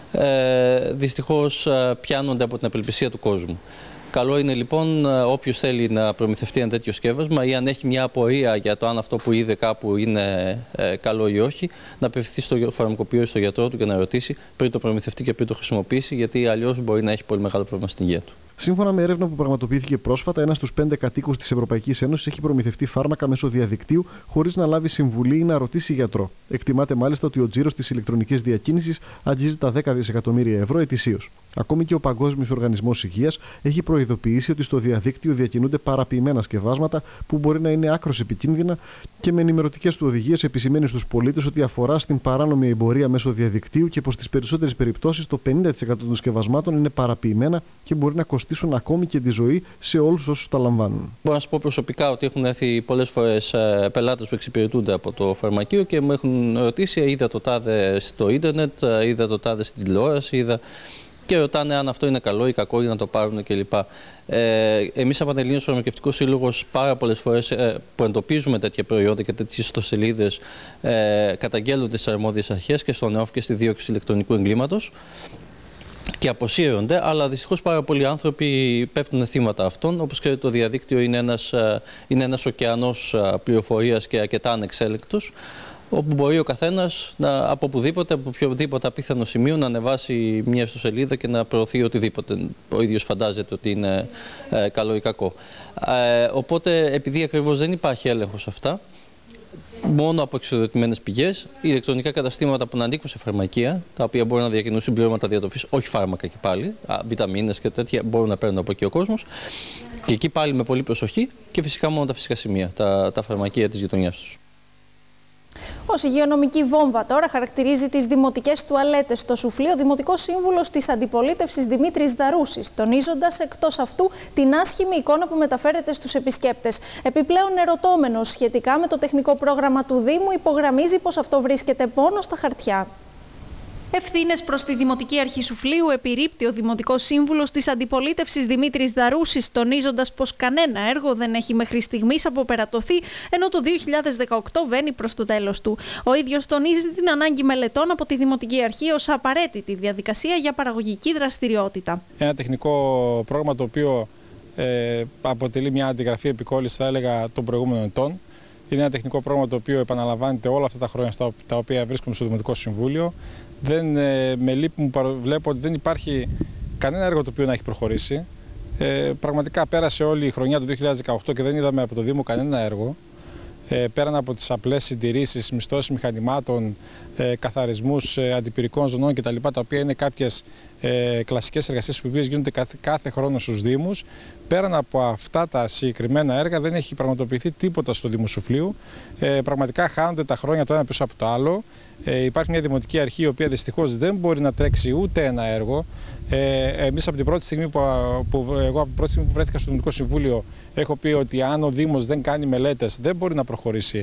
[SPEAKER 13] Δυστυχώς πιάνονται από την απελπισία του κόσμου. Καλό είναι λοιπόν όποιος θέλει να προμηθευτεί ένα τέτοιο σκεύασμα ή αν έχει μια απορία για το αν αυτό που είδε κάπου είναι καλό ή όχι, να απευθυνθεί στο φαρμακοποιό ή στο γιατρό του και να ρωτήσει πριν το προμηθευτεί και πριν το χρησιμοποιήσει, γιατί αλλιώς μπορεί να έχει πολύ μεγάλο πρόβλημα στην υγεία του.
[SPEAKER 12] Σύμφωνα με έρευνα που πραγματοποιήθηκε πρόσφατα, 1 στους 5 κατοίκους της Ευρωπαϊκής Ένωσης έχει προμηθευτεί φάρμακα μέσω διαδικτύου χωρίς να λάβει συμβουλή ή να ρωτήσει γιατρό. Εκτιμάται μάλιστα ότι ο τζίρος της ηλεκτρονικής διακίνησης αγγίζει τα 10 δισεκατομμύρια ευρώ ετησίως. Ακόμη και ο Παγκόσμιος Οργανισμός Υγείας έχει προειδοποιήσει ότι στο διαδίκτυο διακινούνται παραποιημένα σκευάσματα που μπορεί να είναι άκρως επικίνδυνα και με ενημερωτικές του οδηγίες επισημαίνει στους πολίτες ότι αφορά στην παράνομη εμπορία μέσω διαδικτύου και πως στις περισσότερες περιπτώσεις το 50% των σκευασμάτων είναι παραποιημένα και μπορεί να κοστίσουν ακόμη και τη ζωή σε όλους όσους τα λαμβάνουν.
[SPEAKER 13] Μπορώ να σου πω προσωπικά ότι έχουν έρθει πολλές φορές πελάτες που εξυπηρετούνται από το φαρμακείο και μου έχουν ρωτήσει: είδα το τάδε στο ίντερνετ, είδα το τάδε στην τηλεόραση, και ρωτάνε αν αυτό είναι καλό ή κακό για να το πάρουν κλπ. Εμείς από Πανελλήνιος Φαρμακευτικός Σύλλογος πάρα πολλές φορές που εντοπίζουμε τέτοια προϊόντα και τέτοιες ιστοσελίδες καταγγέλλονται στις αρμόδιες αρχές και στον ΕΟΦ και στη δίωξη ηλεκτρονικού εγκλήματος και αποσύρονται, αλλά δυστυχώς πάρα πολλοί άνθρωποι πέφτουν θύματα αυτών. Όπως ξέρετε, το διαδίκτυο είναι ένας ωκεανός πληροφορίας και αρκετά ανεξέλεγκτος, όπου μπορεί ο καθένας από οπουδήποτε, από οποιοδήποτε απίθανο σημείο να ανεβάσει μια ιστοσελίδα και να προωθεί οτιδήποτε ο ίδιος φαντάζεται ότι είναι καλό ή κακό. Οπότε, επειδή ακριβώς δεν υπάρχει έλεγχος αυτά, μόνο από εξοδοτημένες πηγές, ηλεκτρονικά καταστήματα που να ανήκουν σε φαρμακεία, τα οποία μπορούν να διακινούν συμπληρώματα διατροφής, όχι φάρμακα και πάλι, βιταμίνες και τέτοια, μπορούν να παίρνουν από εκεί ο κόσμος. Και εκεί πάλι με πολύ προσοχή και φυσικά μόνο τα φυσικά σημεία, τα φαρμακεία της γειτονιάς τους.
[SPEAKER 1] Ως υγειονομική βόμβα τώρα χαρακτηρίζει τις δημοτικές τουαλέτες στο Σουφλί ο Δημοτικός Σύμβουλος της Αντιπολίτευσης Δημήτρης Δαρούσης, τονίζοντας εκτός αυτού την άσχημη εικόνα που μεταφέρεται στους επισκέπτες. Επιπλέον, ερωτώμενος σχετικά με το τεχνικό πρόγραμμα του Δήμου, υπογραμμίζει πως αυτό βρίσκεται μόνο στα χαρτιά. Ευθύνες προς τη Δημοτική Αρχή Σουφλίου επιρρύπτει ο Δημοτικός Σύμβουλος της Αντιπολίτευσης Δημήτρης Δαρούσης, τονίζοντας πως κανένα έργο δεν έχει μέχρι στιγμής αποπερατωθεί, ενώ το 2018 βαίνει προς το τέλος του. Ο ίδιος τονίζει την ανάγκη μελετών από τη Δημοτική Αρχή ως απαραίτητη διαδικασία για παραγωγική δραστηριότητα.
[SPEAKER 14] Ένα τεχνικό πρόγραμμα το οποίο αποτελεί μια αντιγραφή επικόλλησης, θα έλεγα, των προηγούμενων ετών. Είναι ένα τεχνικό πρόγραμμα το οποίο επαναλαμβάνεται όλα αυτά τα χρόνια τα οποία βρίσκομαι στο Δημοτικό Συμβούλιο. Με λύπη μου βλέπω ότι δεν υπάρχει κανένα έργο το οποίο να έχει προχωρήσει. Πραγματικά πέρασε όλη η χρονιά του 2018 και δεν είδαμε από το Δήμο κανένα έργο. Πέραν από τις απλές συντηρήσεις, μισθώσεις μηχανημάτων, καθαρισμούς αντιπυρικών ζωνών κτλ., τα οποία είναι κάποιες κλασικές εργασίες που γίνονται κάθε χρόνο στους Δήμους, πέραν από αυτά τα συγκεκριμένα έργα δεν έχει πραγματοποιηθεί τίποτα στο Δήμο Σουφλίου. Πραγματικά χάνονται τα χρόνια το ένα πίσω από το άλλο. Υπάρχει μια Δημοτική Αρχή η οποία δυστυχώς δεν μπορεί να τρέξει ούτε ένα έργο. Εμείς από την πρώτη στιγμή που βρέθηκα στο Δημοτικό Συμβούλιο έχω πει ότι αν ο Δήμος δεν κάνει μελέτες δεν μπορεί να προχωρήσει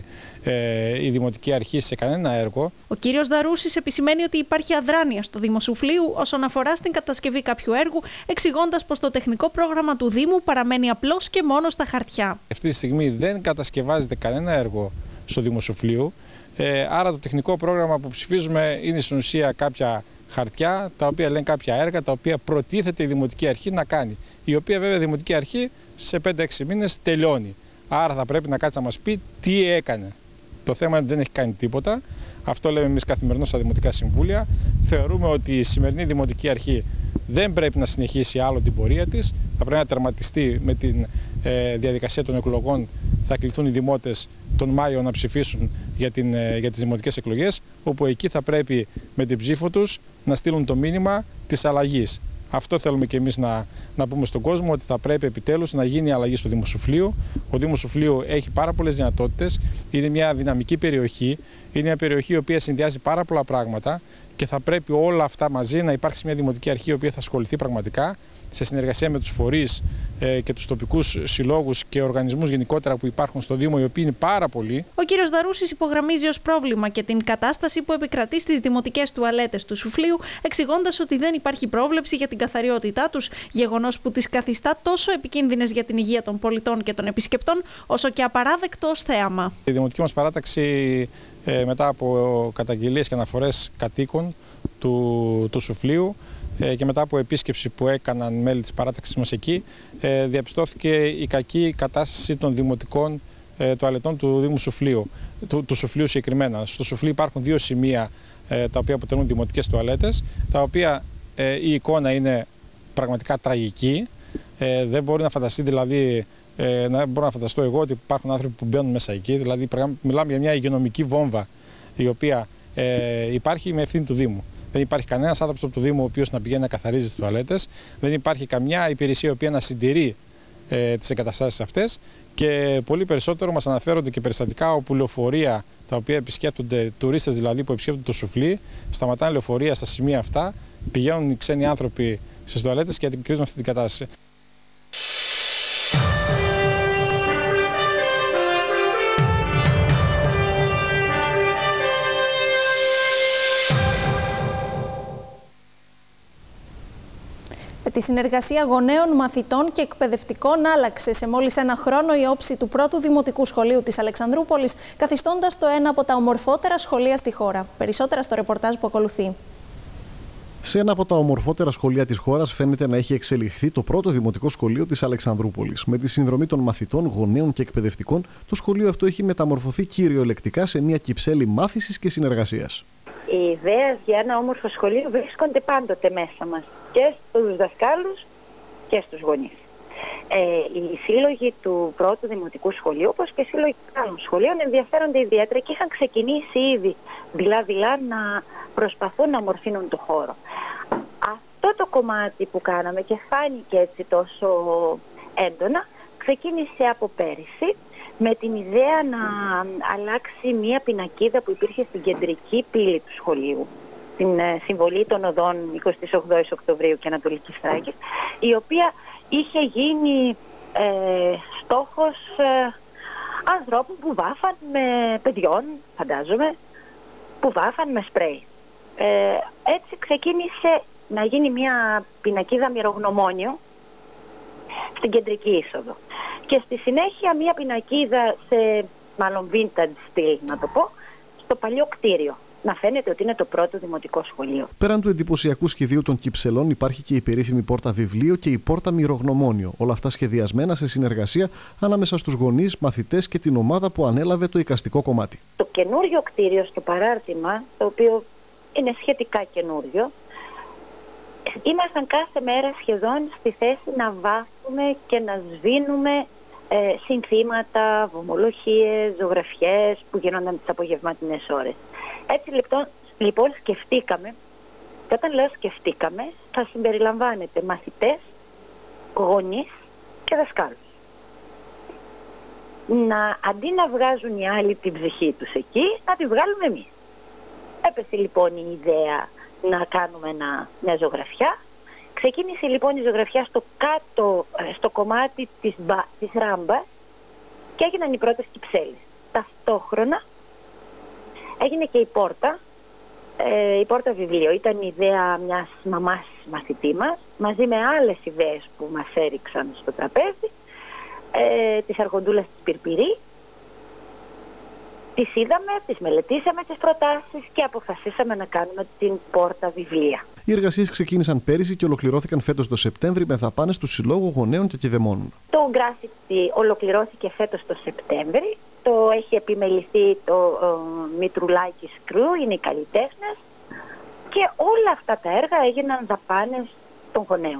[SPEAKER 14] η Δημοτική Αρχή σε κανένα έργο.
[SPEAKER 1] Ο κύριος Δαρούσης επισημαίνει ότι υπάρχει αδράνεια στο Δήμο Σουφλίου όσον αφορά στην κατασκευή κάποιου έργου, εξηγώντας πως το τεχνικό πρόγραμμα του Δήμου παραμένει απλώς και μόνο στα χαρτιά.
[SPEAKER 14] Αυτή τη στιγμή δεν κατασκευάζεται κανένα έργο στο Δήμο Σουφλίου. Άρα το τεχνικό πρόγραμμα που ψηφίζουμε είναι στην ουσία κάποια χαρτιά, τα οποία λένε κάποια έργα, τα οποία προτίθεται η Δημοτική Αρχή να κάνει. Η οποία βέβαια η Δημοτική Αρχή σε 5-6 μήνες τελειώνει. Άρα θα πρέπει να κάτσει να μας πει τι έκανε. Το θέμα είναι ότι δεν έχει κάνει τίποτα. Αυτό λέμε εμείς καθημερινώς στα Δημοτικά Συμβούλια. Θεωρούμε ότι η σημερινή Δημοτική Αρχή δεν πρέπει να συνεχίσει άλλο την πορεία της. Θα πρέπει να τερματιστεί με τη διαδικασία των εκλογών. Θα κληθούν οι δημότες τον Μάιο να ψηφίσουν για τις δημοτικές εκλογές, όπου εκεί θα πρέπει με την ψήφο τους να στείλουν το μήνυμα της αλλαγής. Αυτό θέλουμε και εμείς να πούμε στον κόσμο, ότι θα πρέπει επιτέλους να γίνει η αλλαγή στο Δήμο Σουφλίου. Ο Δήμος Σουφλίου έχει πάρα πολλές δυνατότητες, είναι μια δυναμική περιοχή, είναι μια περιοχή η οποία συνδυάζει πάρα πολλά πράγματα και θα πρέπει όλα αυτά μαζί να υπάρξει μια Δημοτική Αρχή η οποία θα ασχοληθεί πραγματικά σε συνεργασία με τους φορείς και τους τοπικούς συλλόγους και οργανισμούς γενικότερα που υπάρχουν στο Δήμο, οι οποίοι είναι πάρα πολλοί.
[SPEAKER 1] Ο κύριος Δαρούσης υπογραμμίζει ως πρόβλημα και την κατάσταση που επικρατεί στις δημοτικές τουαλέτες του Σουφλίου, εξηγώντας ότι δεν υπάρχει πρόβλεψη για την καθαριότητά τους, γεγονός που τις καθιστά τόσο επικίνδυνες για την υγεία των πολιτών και των επισκεπτών, όσο και απαράδεκτο ως θέαμα.
[SPEAKER 14] Η δημοτική μας παράταξη, μετά από καταγγελίες και αναφορές κατοίκων του Σουφλίου και μετά από επίσκεψη που έκαναν μέλη της παράταξης μας εκεί, διαπιστώθηκε η κακή κατάσταση των δημοτικών τουαλετών του Δήμου Σουφλίου, του Σουφλίου συγκεκριμένα. Στο Σουφλίου υπάρχουν 2 σημεία τα οποία αποτελούν δημοτικές τουαλέτες, τα οποία η εικόνα είναι πραγματικά τραγική. Δεν μπορεί να φανταστεί, δηλαδή, δεν μπορώ να φανταστώ εγώ ότι υπάρχουν άνθρωποι που μπαίνουν μέσα εκεί. Δηλαδή, μιλάμε για μια υγειονομική βόμβα η οποία υπάρχει με ευθύνη του Δήμου. Δεν υπάρχει κανένας άνθρωπος από το Δήμο ο οποίος να πηγαίνει να καθαρίζει τις τουαλέτες. Δεν υπάρχει καμιά υπηρεσία η οποία να συντηρεί τις εγκαταστάσεις αυτές. Και πολύ περισσότερο μας αναφέρονται και περιστατικά όπου λεωφορεία τα οποία επισκέπτονται, τουρίστες δηλαδή που επισκέπτονται το Σουφλί, σταματάνε λεωφορεία στα σημεία αυτά, πηγαίνουν οι ξένοι άνθρωποι στις τουαλέτες και αντιμετωπίζουν αυτή την κατάσταση.
[SPEAKER 1] Με τη συνεργασία γονέων, μαθητών και εκπαιδευτικών άλλαξε σε μόλις ένα χρόνο η όψη του πρώτου δημοτικού σχολείου της Αλεξανδρούπολης, καθιστώντας το ένα από τα ομορφότερα σχολεία στη χώρα. Περισσότερα στο ρεπορτάζ που ακολουθεί.
[SPEAKER 12] Σε ένα από τα ομορφότερα σχολεία της χώρας φαίνεται να έχει εξελιχθεί το πρώτο δημοτικό σχολείο της Αλεξανδρούπολης. Με τη συνδρομή των μαθητών, γονέων και εκπαιδευτικών, το σχολείο αυτό έχει μεταμορφωθεί κυριολεκτικά σε μια κυψέλη μάθησης και συνεργασίας.
[SPEAKER 15] Οι ιδέες για ένα όμορφο σχολείο βρίσκονται πάντοτε μέσα μας, και στους δασκάλους και στους γονείς. Οι σύλλογοι του πρώτου δημοτικού σχολείου, όπως και οι σύλλογοι άλλων σχολείων, ενδιαφέρονται ιδιαίτερα και είχαν ξεκινήσει ήδη δειλά-δειλά να προσπαθούν να ομορφύνουν το χώρο. Αυτό το κομμάτι που κάναμε και φάνηκε έτσι τόσο έντονα, ξεκίνησε από πέρυσι, με την ιδέα να αλλάξει μία πινακίδα που υπήρχε στην κεντρική πύλη του σχολείου, την συμβολή των οδών 28 Οκτωβρίου και Ανατολικής Θράκης, η οποία είχε γίνει στόχος ανθρώπων που βάφαν με παιδιών, φαντάζομαι, που βάφαν με σπρέι. Έτσι ξεκίνησε να γίνει μια πινακίδα μυρογνωμόνιο στην κεντρική είσοδο. Και στη συνέχεια μια πινακίδα σε μάλλον vintage στυλ, να το πω, στο παλιό κτίριο. Να φαίνεται ότι είναι το πρώτο δημοτικό σχολείο.
[SPEAKER 12] Πέραν του εντυπωσιακού σχεδίου των Κυψελών, υπάρχει και η περίφημη πόρτα βιβλίο και η πόρτα μυρογνωμόνιο. Όλα αυτά σχεδιασμένα σε συνεργασία ανάμεσα στους γονείς, μαθητές και την ομάδα που ανέλαβε το εικαστικό κομμάτι.
[SPEAKER 15] Το καινούριο κτίριο στο παράρτημα, το οποίο είναι σχετικά καινούριο, ήμασταν κάθε μέρα σχεδόν στη θέση να βάφουμε και να σβήνουμε συνθήματα, βομολογίες, ζωγραφιές που γίνονταν τις απογευματινές ώρες. Έτσι λοιπόν σκεφτήκαμε, και όταν λέω σκεφτήκαμε, θα συμπεριλαμβάνεται μαθητές, γονείς και δασκάλους. Αντί να βγάζουν οι άλλοι την ψυχή τους εκεί, να τη βγάλουμε εμείς. Έπεσε λοιπόν η ιδέα να κάνουμε μια ζωγραφιά. Ξεκίνησε λοιπόν η ζωγραφιά στο κάτω, στο κομμάτι της ράμπας και έγιναν οι πρώτες Κυψέλες. Ταυτόχρονα έγινε και η πόρτα βιβλίο. Ήταν η ιδέα μιας μαμάς μαθητή μας, μαζί με άλλες ιδέες που μας έριξαν στο τραπέζι, της Αρχοντούλας της Πυρπυρή. Τις είδαμε, τις μελετήσαμε τις προτάσεις και αποφασίσαμε να κάνουμε την πόρτα βιβλία.
[SPEAKER 12] Οι εργασίες ξεκίνησαν πέρυσι και ολοκληρώθηκαν φέτος το Σεπτέμβρη με δαπάνες του Συλλόγου Γονέων και Κηδεμόνων.
[SPEAKER 15] Το γκράφιτι ολοκληρώθηκε φέτος το Σεπτέμβρη. Το έχει επιμεληθεί το Μητρουλάκης Κρού, είναι οι καλλιτέχνες. Και όλα αυτά τα έργα έγιναν δαπάνες των γονέων.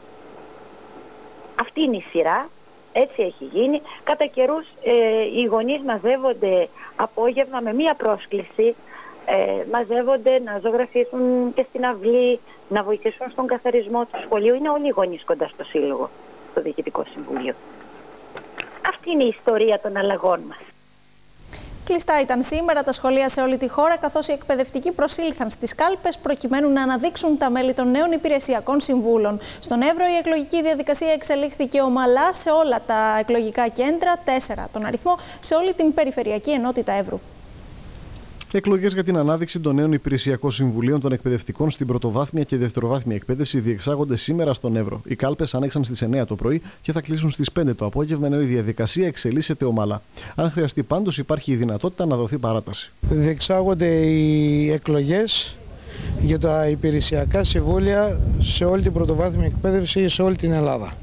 [SPEAKER 15] Αυτή είναι η σειρά. Έτσι έχει γίνει. Κατά καιρούς οι γονείς μαζεύονται απόγευμα με μία πρόσκληση. Μαζεύονται να ζωγραφίσουν και στην αυλή, να βοηθήσουν στον καθαρισμό του σχολείου. Είναι όλοι οι γονείς κοντά στο Σύλλογο, στο Διοικητικό Συμβούλιο. Αυτή είναι η ιστορία των αλλαγών μας.
[SPEAKER 1] Κλειστά ήταν σήμερα τα σχολεία σε όλη τη χώρα, καθώς οι εκπαιδευτικοί προσήλθαν στις κάλπες προκειμένου να αναδείξουν τα μέλη των νέων υπηρεσιακών συμβούλων. Στον Εύρο η εκλογική διαδικασία εξελίχθηκε ομαλά σε όλα τα εκλογικά κέντρα, 4 τον αριθμό, σε όλη την περιφερειακή ενότητα Εύρου.
[SPEAKER 12] Εκλογές για την ανάδειξη των νέων υπηρεσιακών συμβουλίων των εκπαιδευτικών στην πρωτοβάθμια και δευτεροβάθμια εκπαίδευση διεξάγονται σήμερα στον Εύρο. Οι κάλπες άνοιξαν στις 9 το πρωί και θα κλείσουν στις 5 το απόγευμα, ενώ η διαδικασία εξελίσσεται ομαλά. Αν χρειαστεί πάντως, υπάρχει η δυνατότητα να δοθεί παράταση.
[SPEAKER 16] Διεξάγονται οι εκλογές για τα υπηρεσιακά συμβούλια σε όλη την πρωτοβάθμια εκπαίδευση σε όλη την Ελλάδα.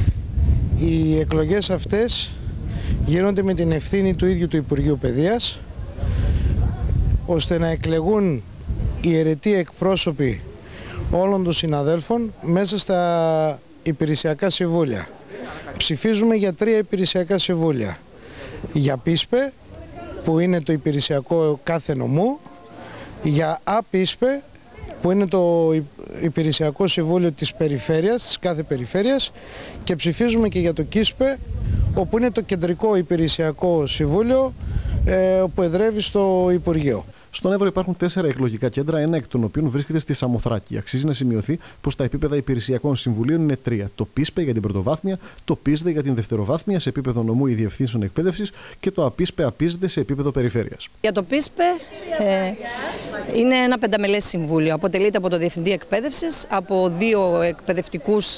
[SPEAKER 16] Οι εκλογές αυτές γίνονται με την ευθύνη του ίδιου του Υπουργείου Παιδείας, ώστε να εκλεγούν οι αιρετοί εκπρόσωποι όλων των συναδέλφων μέσα στα υπηρεσιακά συμβούλια. Ψηφίζουμε για 3 υπηρεσιακά συμβούλια. Για ΠΙΣΠΕ, που είναι το υπηρεσιακό κάθε νομού, για ΑΠΙΣΠΕ, που είναι το υπηρεσιακό συμβούλιο της περιφέρειας, της κάθε περιφέρειας, και ψηφίζουμε και για το ΚΙΣΠΕ, όπου είναι το κεντρικό υπηρεσιακό συμβούλιο που εδρεύει στο Υπουργείο.
[SPEAKER 12] Στον Εύρο υπάρχουν 4 εκλογικά κέντρα, ένα εκ των οποίων βρίσκεται στη Σαμοθράκη. Αξίζει να σημειωθεί πως τα επίπεδα υπηρεσιακών συμβουλίων είναι 3. Το ΠΙΣΠΕ για την πρωτοβάθμια, το ΠΙΣΔΕ για την δευτεροβάθμια σε επίπεδο νομού ή διευθύνσεων εκπαίδευσης και το ΑΠΙΣΠΕ-ΑΠΙΣΔΕ σε επίπεδο περιφέρειας.
[SPEAKER 17] Για το ΠΙΣΠΕ είναι ένα 5μελές συμβούλιο. Αποτελείται από το Διευθυντή Εκπαίδευσης, από 2 εκπαιδευτικούς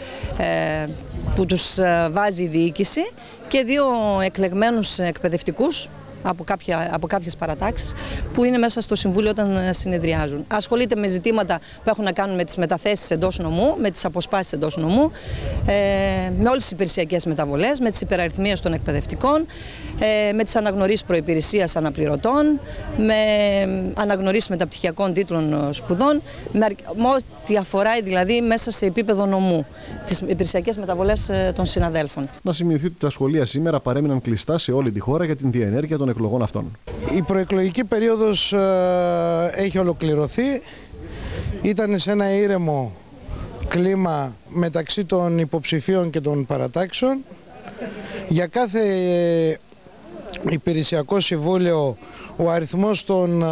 [SPEAKER 17] που τους βάζει η διοίκηση και 2 εκλεγμένους εκπαιδευτικούς από κάποιες παρατάξεις που είναι μέσα στο Συμβούλιο όταν συνεδριάζουν. Ασχολείται με ζητήματα που έχουν να κάνουν με τις μεταθέσεις εντός νομού, με τις αποσπάσεις εντός νομού, με όλες τις υπηρεσιακές μεταβολές, με τις υπεραριθμίες των εκπαιδευτικών, με τις αναγνωρίσεις προϋπηρεσίας αναπληρωτών, με αναγνωρίσεις μεταπτυχιακών τίτλων σπουδών, με ό,τι αφορά δηλαδή μέσα σε επίπεδο νομού, τις υπηρεσιακές μεταβολές των συναδέλφων.
[SPEAKER 12] Να σημειωθεί ότι τα σχολεία σήμερα παρέμειναν κλειστά σε όλη τη χώρα για την διενέργεια των εκλογών αυτών.
[SPEAKER 16] Η προεκλογική περίοδος έχει ολοκληρωθεί. Ήταν σε ένα ήρεμο κλίμα μεταξύ των υποψηφίων και των παρατάξεων. Για κάθε υπηρεσιακό συμβούλιο ο αριθμός των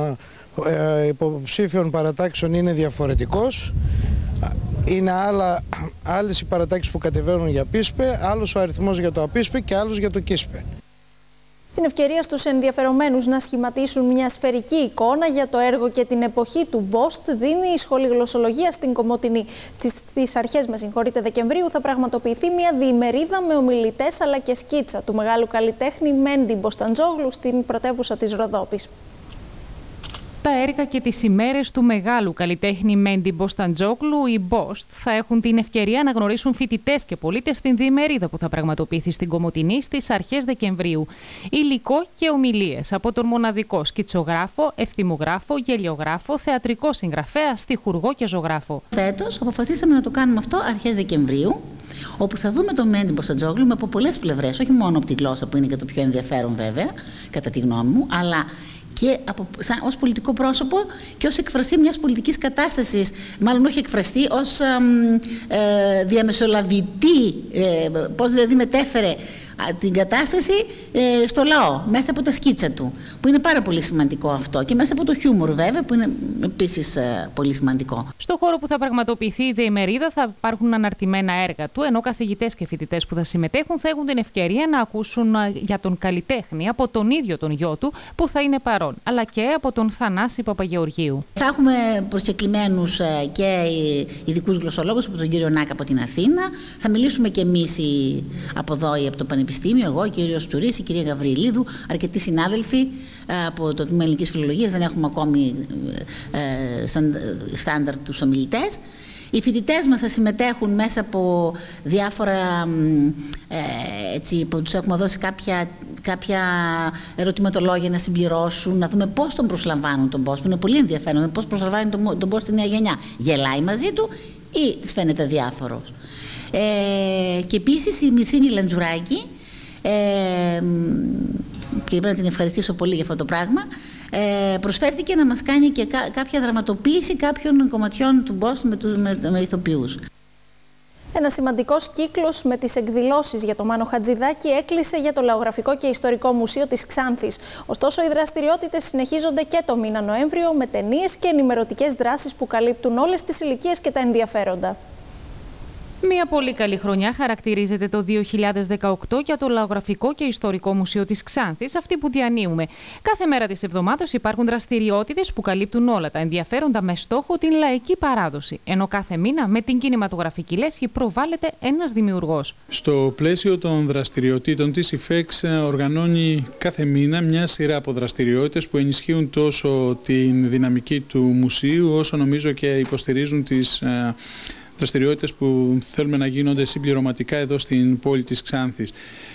[SPEAKER 16] υποψήφιων παρατάξεων είναι διαφορετικός. Είναι άλλες οι παρατάξεις που κατεβαίνουν για ΠΙΣΠΕ, άλλος ο αριθμός για το ΑΠΙΣΠΕ και άλλος για το ΚΙΣΠΕ.
[SPEAKER 1] Την ευκαιρία στους ενδιαφερομένους να σχηματίσουν μια σφαιρική εικόνα για το έργο και την εποχή του Μπόστ δίνει η Σχολή Γλωσσολογίας στην Κομοτηνή. Στις αρχές Δεκεμβρίου θα πραγματοποιηθεί μια διημερίδα με ομιλητές αλλά και σκίτσα του μεγάλου καλλιτέχνη Μέντι Μποσταντζόγλου στην πρωτεύουσα της Ροδόπης.
[SPEAKER 5] Τα έργα και τις ημέρες του μεγάλου καλλιτέχνη Μέντι Μποσταντζόγλου, οι Μπόστ, θα έχουν την ευκαιρία να γνωρίσουν φοιτητές και πολίτες στην διημερίδα που θα πραγματοποιηθεί στην Κομοτηνή στις αρχές Δεκεμβρίου. Υλικό και ομιλίες από τον μοναδικό σκιτσογράφο, ευθυμογράφο, γελιογράφο, θεατρικό συγγραφέα, στιχουργό και ζωγράφο.
[SPEAKER 18] Φέτος αποφασίσαμε να το κάνουμε αυτό αρχές Δεκεμβρίου, όπου θα δούμε τον Μέντι Μποσταντζόγλου από πολλές πλευρές, όχι μόνο από τη γλώσσα που είναι και το πιο ενδιαφέρον βέβαια, κατά τη γνώμη μου, αλλά και ως πολιτικό πρόσωπο και ως εκφραστή μιας πολιτικής κατάστασης, μάλλον όχι εκφραστή, ως διαμεσολαβητή, πώς δηλαδή μετέφερε την κατάσταση στο λαό, μέσα από τα σκίτσα του, που είναι πάρα πολύ σημαντικό αυτό, και μέσα από το χιούμορ βέβαια, που είναι επίσης πολύ σημαντικό.
[SPEAKER 5] Στο χώρο που θα πραγματοποιηθεί η διημερίδα θα υπάρχουν αναρτημένα έργα του, ενώ καθηγητές και φοιτητές που θα συμμετέχουν θα έχουν την ευκαιρία να ακούσουν για τον καλλιτέχνη από τον ίδιο τον γιο του, που θα είναι παρόν, αλλά και από τον Θανάση Παπαγεωργίου.
[SPEAKER 18] Θα έχουμε προσκεκλημένους και ειδικούς γλωσσολόγους, από τον κύριο Νάκα από την Αθήνα. Θα μιλήσουμε και εμείς από εδώ ή από το Πανεπιστήμιο, εγώ, ο κύριος Τσουρίς, η κυρία Γαβριλίδου, αρκετοί συνάδελφοι από το Τμήμα Ελληνικής Φιλολογίας, δεν έχουμε ακόμη στάνταρ τους ομιλητές. Οι φοιτητές μας θα συμμετέχουν μέσα από διάφορα, έτσι, που τους έχουμε δώσει κάποια ερωτηματολόγια να συμπληρώσουν, να δούμε πώς τον προσλαμβάνουν τον Μπόστ, που είναι πολύ ενδιαφέρον, πώς προσλαμβάνει τον Μπόστ στη νέα γενιά. Γελάει μαζί του ή της φαίνεται διάφορος. Και επίσης η Μυρσίνη Λαντζουράκη, και πρέπει να την ευχαριστήσω πολύ για αυτό το πράγμα, προσφέρθηκε να μας κάνει και κάποια δραματοποίηση κάποιων κομματιών του Μπόστ με ηθοποιούς.
[SPEAKER 1] Ένα σημαντικός κύκλος με τις εκδηλώσεις για το Μάνο Χατζηδάκη έκλεισε για το Λαογραφικό και Ιστορικό Μουσείο της Ξάνθης. Ωστόσο, οι δραστηριότητες συνεχίζονται και το μήνα Νοέμβριο με ταινίες και ενημερωτικές δράσεις που καλύπτουν όλες τις ηλικίες και τα ενδιαφέροντα.
[SPEAKER 5] Μια πολύ καλή χρονιά χαρακτηρίζεται το 2018 για το Λαογραφικό και Ιστορικό Μουσείο της Ξάνθης, αυτή που διανύουμε. Κάθε μέρα της εβδομάδας υπάρχουν δραστηριότητες που καλύπτουν όλα τα ενδιαφέροντα με στόχο την λαϊκή παράδοση, ενώ κάθε μήνα με την κινηματογραφική λέσχη προβάλλεται ένας δημιουργός.
[SPEAKER 19] Στο πλαίσιο των δραστηριοτήτων της, η ΦΕΞ οργανώνει κάθε μήνα μια σειρά από δραστηριότητες που ενισχύουν τόσο την δυναμική του μουσείου, όσο νομίζω και υποστηρίζουν τις δραστηριότητες που θέλουμε να γίνονται συμπληρωματικά εδώ στην πόλη της Ξάνθης.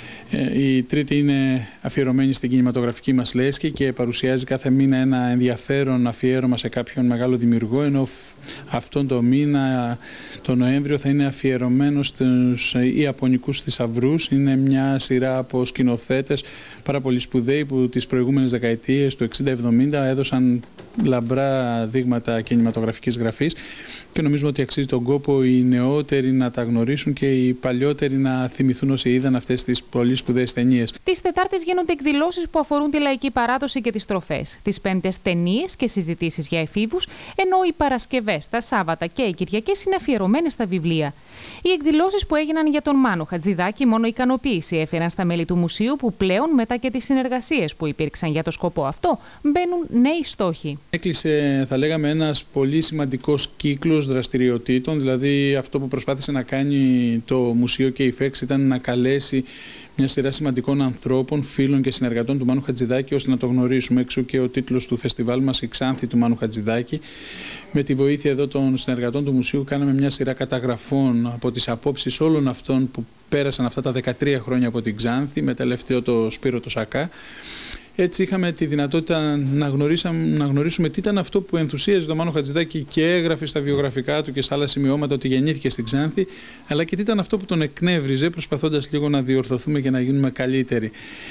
[SPEAKER 19] Η τρίτη είναι αφιερωμένη στην κινηματογραφική μας λέσχη και παρουσιάζει κάθε μήνα ένα ενδιαφέρον αφιέρωμα σε κάποιον μεγάλο δημιουργό, ενώ αυτόν το μήνα, τον Νοέμβριο, θα είναι αφιερωμένο στους Ιαπωνικούς θησαυρούς. Είναι μια σειρά από σκηνοθέτες πάρα πολύ σπουδαίοι που τις προηγούμενες δεκαετίες, του 60-70, έδωσαν λαμπρά δείγματα κινηματογραφικής γραφής και νομίζουμε ότι αξίζει τον κόπο οι νεότεροι να τα γνωρίσουν και οι παλιότεροι να θυμηθούν όσοι είδαν αυτές τις πολύ σπουδαίες ταινίες.
[SPEAKER 5] Τις Τετάρτες γίνονται εκδηλώσεις που αφορούν τη λαϊκή παράδοση και τις τροφές. Τις Πέμπτες ταινίες και συζητήσεις για εφήβους, ενώ οι Παρασκευές, τα Σάββατα και οι Κυριακές είναι αφιερωμένες στα βιβλία. Οι εκδηλώσεις που έγιναν για τον Μάνο Χατζηδάκη μόνο ικανοποίηση έφεραν στα μέλη του μουσείου, που πλέον, μετά και τις συνεργασίες που υπήρξαν για το σκοπό αυτό, μπαίνουν νέοι στόχοι.
[SPEAKER 19] Έκλεισε, θα λέγαμε, ένας πολύ σημαντικός κύκλος δραστηριοτήτων. Δηλαδή, αυτό που προσπάθησε να κάνει το Μουσείο και η ΦΕΞ ήταν να καλέσει μια σειρά σημαντικών ανθρώπων, φίλων και συνεργατών του Μάνου Χατζηδάκη, ώστε να το γνωρίσουμε. Έξω και ο τίτλος του φεστιβάλ μας, η Ξάνθη του Μάνου Χατζηδάκη. Με τη βοήθεια εδώ των συνεργατών του Μουσείου, κάναμε μια σειρά καταγραφών από τις απόψεις όλων αυτών που πέρασαν αυτά τα 13 χρόνια από την Ξάνθη, με τελευταίο το Σπύρο το Σακά. Έτσι είχαμε τη δυνατότητα να γνωρίσουμε τι ήταν αυτό που ενθουσίαζε τον Μάνο Χατζηδάκη και έγραφε στα βιογραφικά του και στα άλλα σημειώματα ότι γεννήθηκε στην Ξάνθη, αλλά και τι ήταν αυτό που τον εκνεύριζε, προσπαθώντας λίγο να διορθωθούμε και να γίνουμε καλύτεροι.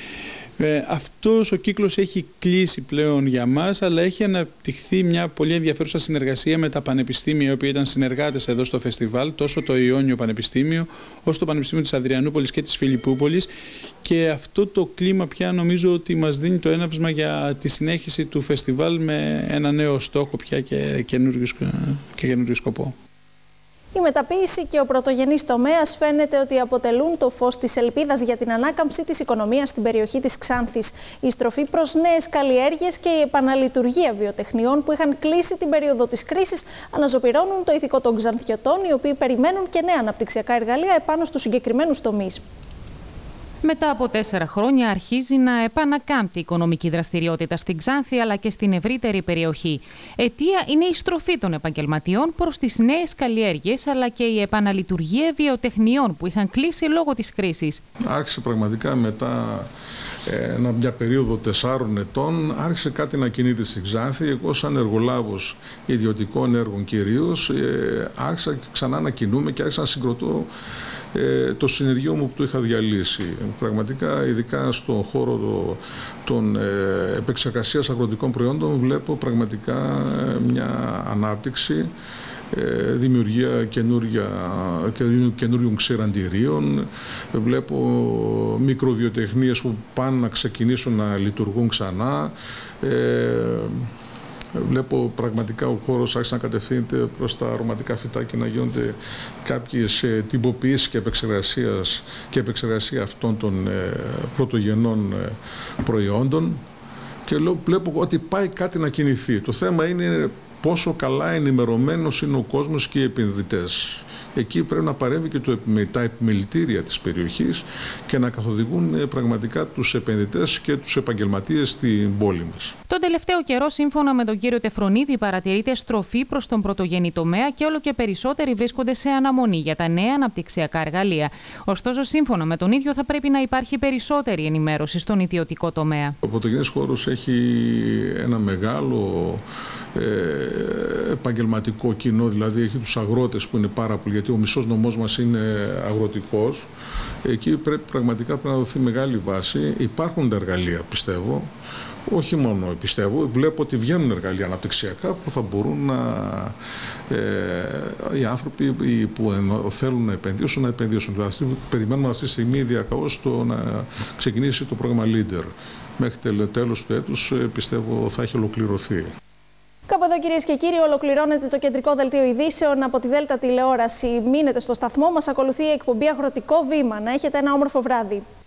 [SPEAKER 19] Αυτός ο κύκλος έχει κλείσει πλέον για μας, αλλά έχει αναπτυχθεί μια πολύ ενδιαφέρουσα συνεργασία με τα πανεπιστήμια, οι οποίοι ήταν συνεργάτες εδώ στο φεστιβάλ, τόσο το Ιόνιο Πανεπιστήμιο, όσο το Πανεπιστήμιο της Αδριανούπολης και της Φιλιππούπολης. Και αυτό το κλίμα πια νομίζω ότι μας δίνει το έναυσμα για τη συνέχιση του φεστιβάλ με ένα νέο στόχο πια και καινούριο σκοπό.
[SPEAKER 1] Η μεταποίηση και ο πρωτογενής τομέας φαίνεται ότι αποτελούν το φως της ελπίδας για την ανάκαμψη της οικονομίας στην περιοχή της Ξάνθης. Η στροφή προς νέες καλλιέργειες και η επαναλειτουργία βιοτεχνιών που είχαν κλείσει την περίοδο της κρίσης αναζωπυρώνουν το ηθικό των Ξανθιωτών, οι οποίοι περιμένουν και νέα αναπτυξιακά εργαλεία επάνω στους συγκεκριμένους τομείς.
[SPEAKER 5] Μετά από 4 χρόνια αρχίζει να επανακάμπτει η οικονομική δραστηριότητα στην Ξάνθη αλλά και στην ευρύτερη περιοχή. Αιτία είναι η στροφή των επαγγελματιών προς τις νέες καλλιέργειες αλλά και η επαναλειτουργία βιοτεχνιών που είχαν κλείσει λόγω της κρίσης.
[SPEAKER 20] Άρχισε πραγματικά μετά μια περίοδο 4 ετών, άρχισε κάτι να κινείται στην Ξάνθη. Εγώ σαν εργολάβος ιδιωτικών έργων κυρίως άρχισα ξανά να κινούμε και άρχισα να συγκροτώ το συνεργείο μου που το είχα διαλύσει. Πραγματικά, ειδικά στον χώρο των επεξεργασίας αγροτικών προϊόντων, βλέπω πραγματικά μια ανάπτυξη, δημιουργία καινούριων ξεραντηρίων, βλέπω μικροβιοτεχνίες που πάνε να ξεκινήσουν να λειτουργούν ξανά. Βλέπω πραγματικά ο χώρος άρχισε να κατευθύνεται προς τα αρωματικά φυτά και να γίνονται κάποιες τυποποιήσεις και επεξεργασία αυτών των πρωτογενών προϊόντων και βλέπω ότι πάει κάτι να κινηθεί. Το θέμα είναι πόσο καλά ενημερωμένος είναι ο κόσμος και οι επενδυτές. Εκεί πρέπει να παρέμβει και τα επιμελητήρια της περιοχής και να καθοδηγούν πραγματικά τους επενδυτές και τους επαγγελματίες στην πόλη μας.
[SPEAKER 5] Τον τελευταίο καιρό, σύμφωνα με τον κύριο Τεφρονίδη, παρατηρείται στροφή προς τον πρωτογενή τομέα και όλο και περισσότεροι βρίσκονται σε αναμονή για τα νέα αναπτυξιακά εργαλεία. Ωστόσο, σύμφωνα με τον ίδιο, θα πρέπει να υπάρχει περισσότερη ενημέρωση στον ιδιωτικό τομέα.
[SPEAKER 20] Ο πρωτογενής χώρος έχει ένα μεγάλο επαγγελματικό κοινό, δηλαδή έχει τους αγρότες που είναι πάρα πολλοί, γιατί ο μισός νομός μας είναι αγροτικός. Εκεί πραγματικά πρέπει να δοθεί μεγάλη βάση. Υπάρχουν τα εργαλεία, πιστεύω. Όχι μόνο πιστεύω, βλέπω ότι βγαίνουν εργαλεία αναπτυξιακά που θα μπορούν οι άνθρωποι που θέλουν να επενδύσουν. Δηλαδή, περιμένουμε αυτή τη στιγμή διακαώς να ξεκινήσει το πρόγραμμα Leader. Μέχρι τέλος του έτους πιστεύω θα έχει ολοκληρωθεί.
[SPEAKER 1] Κάπου εδώ, κυρίες και κύριοι, ολοκληρώνεται το κεντρικό δελτίο ειδήσεων από τη Δέλτα Τηλεόραση. Μείνετε στο σταθμό μας, ακολουθεί η εκπομπή Αγροτικό Βήμα. Να έχετε ένα όμορφο βράδυ.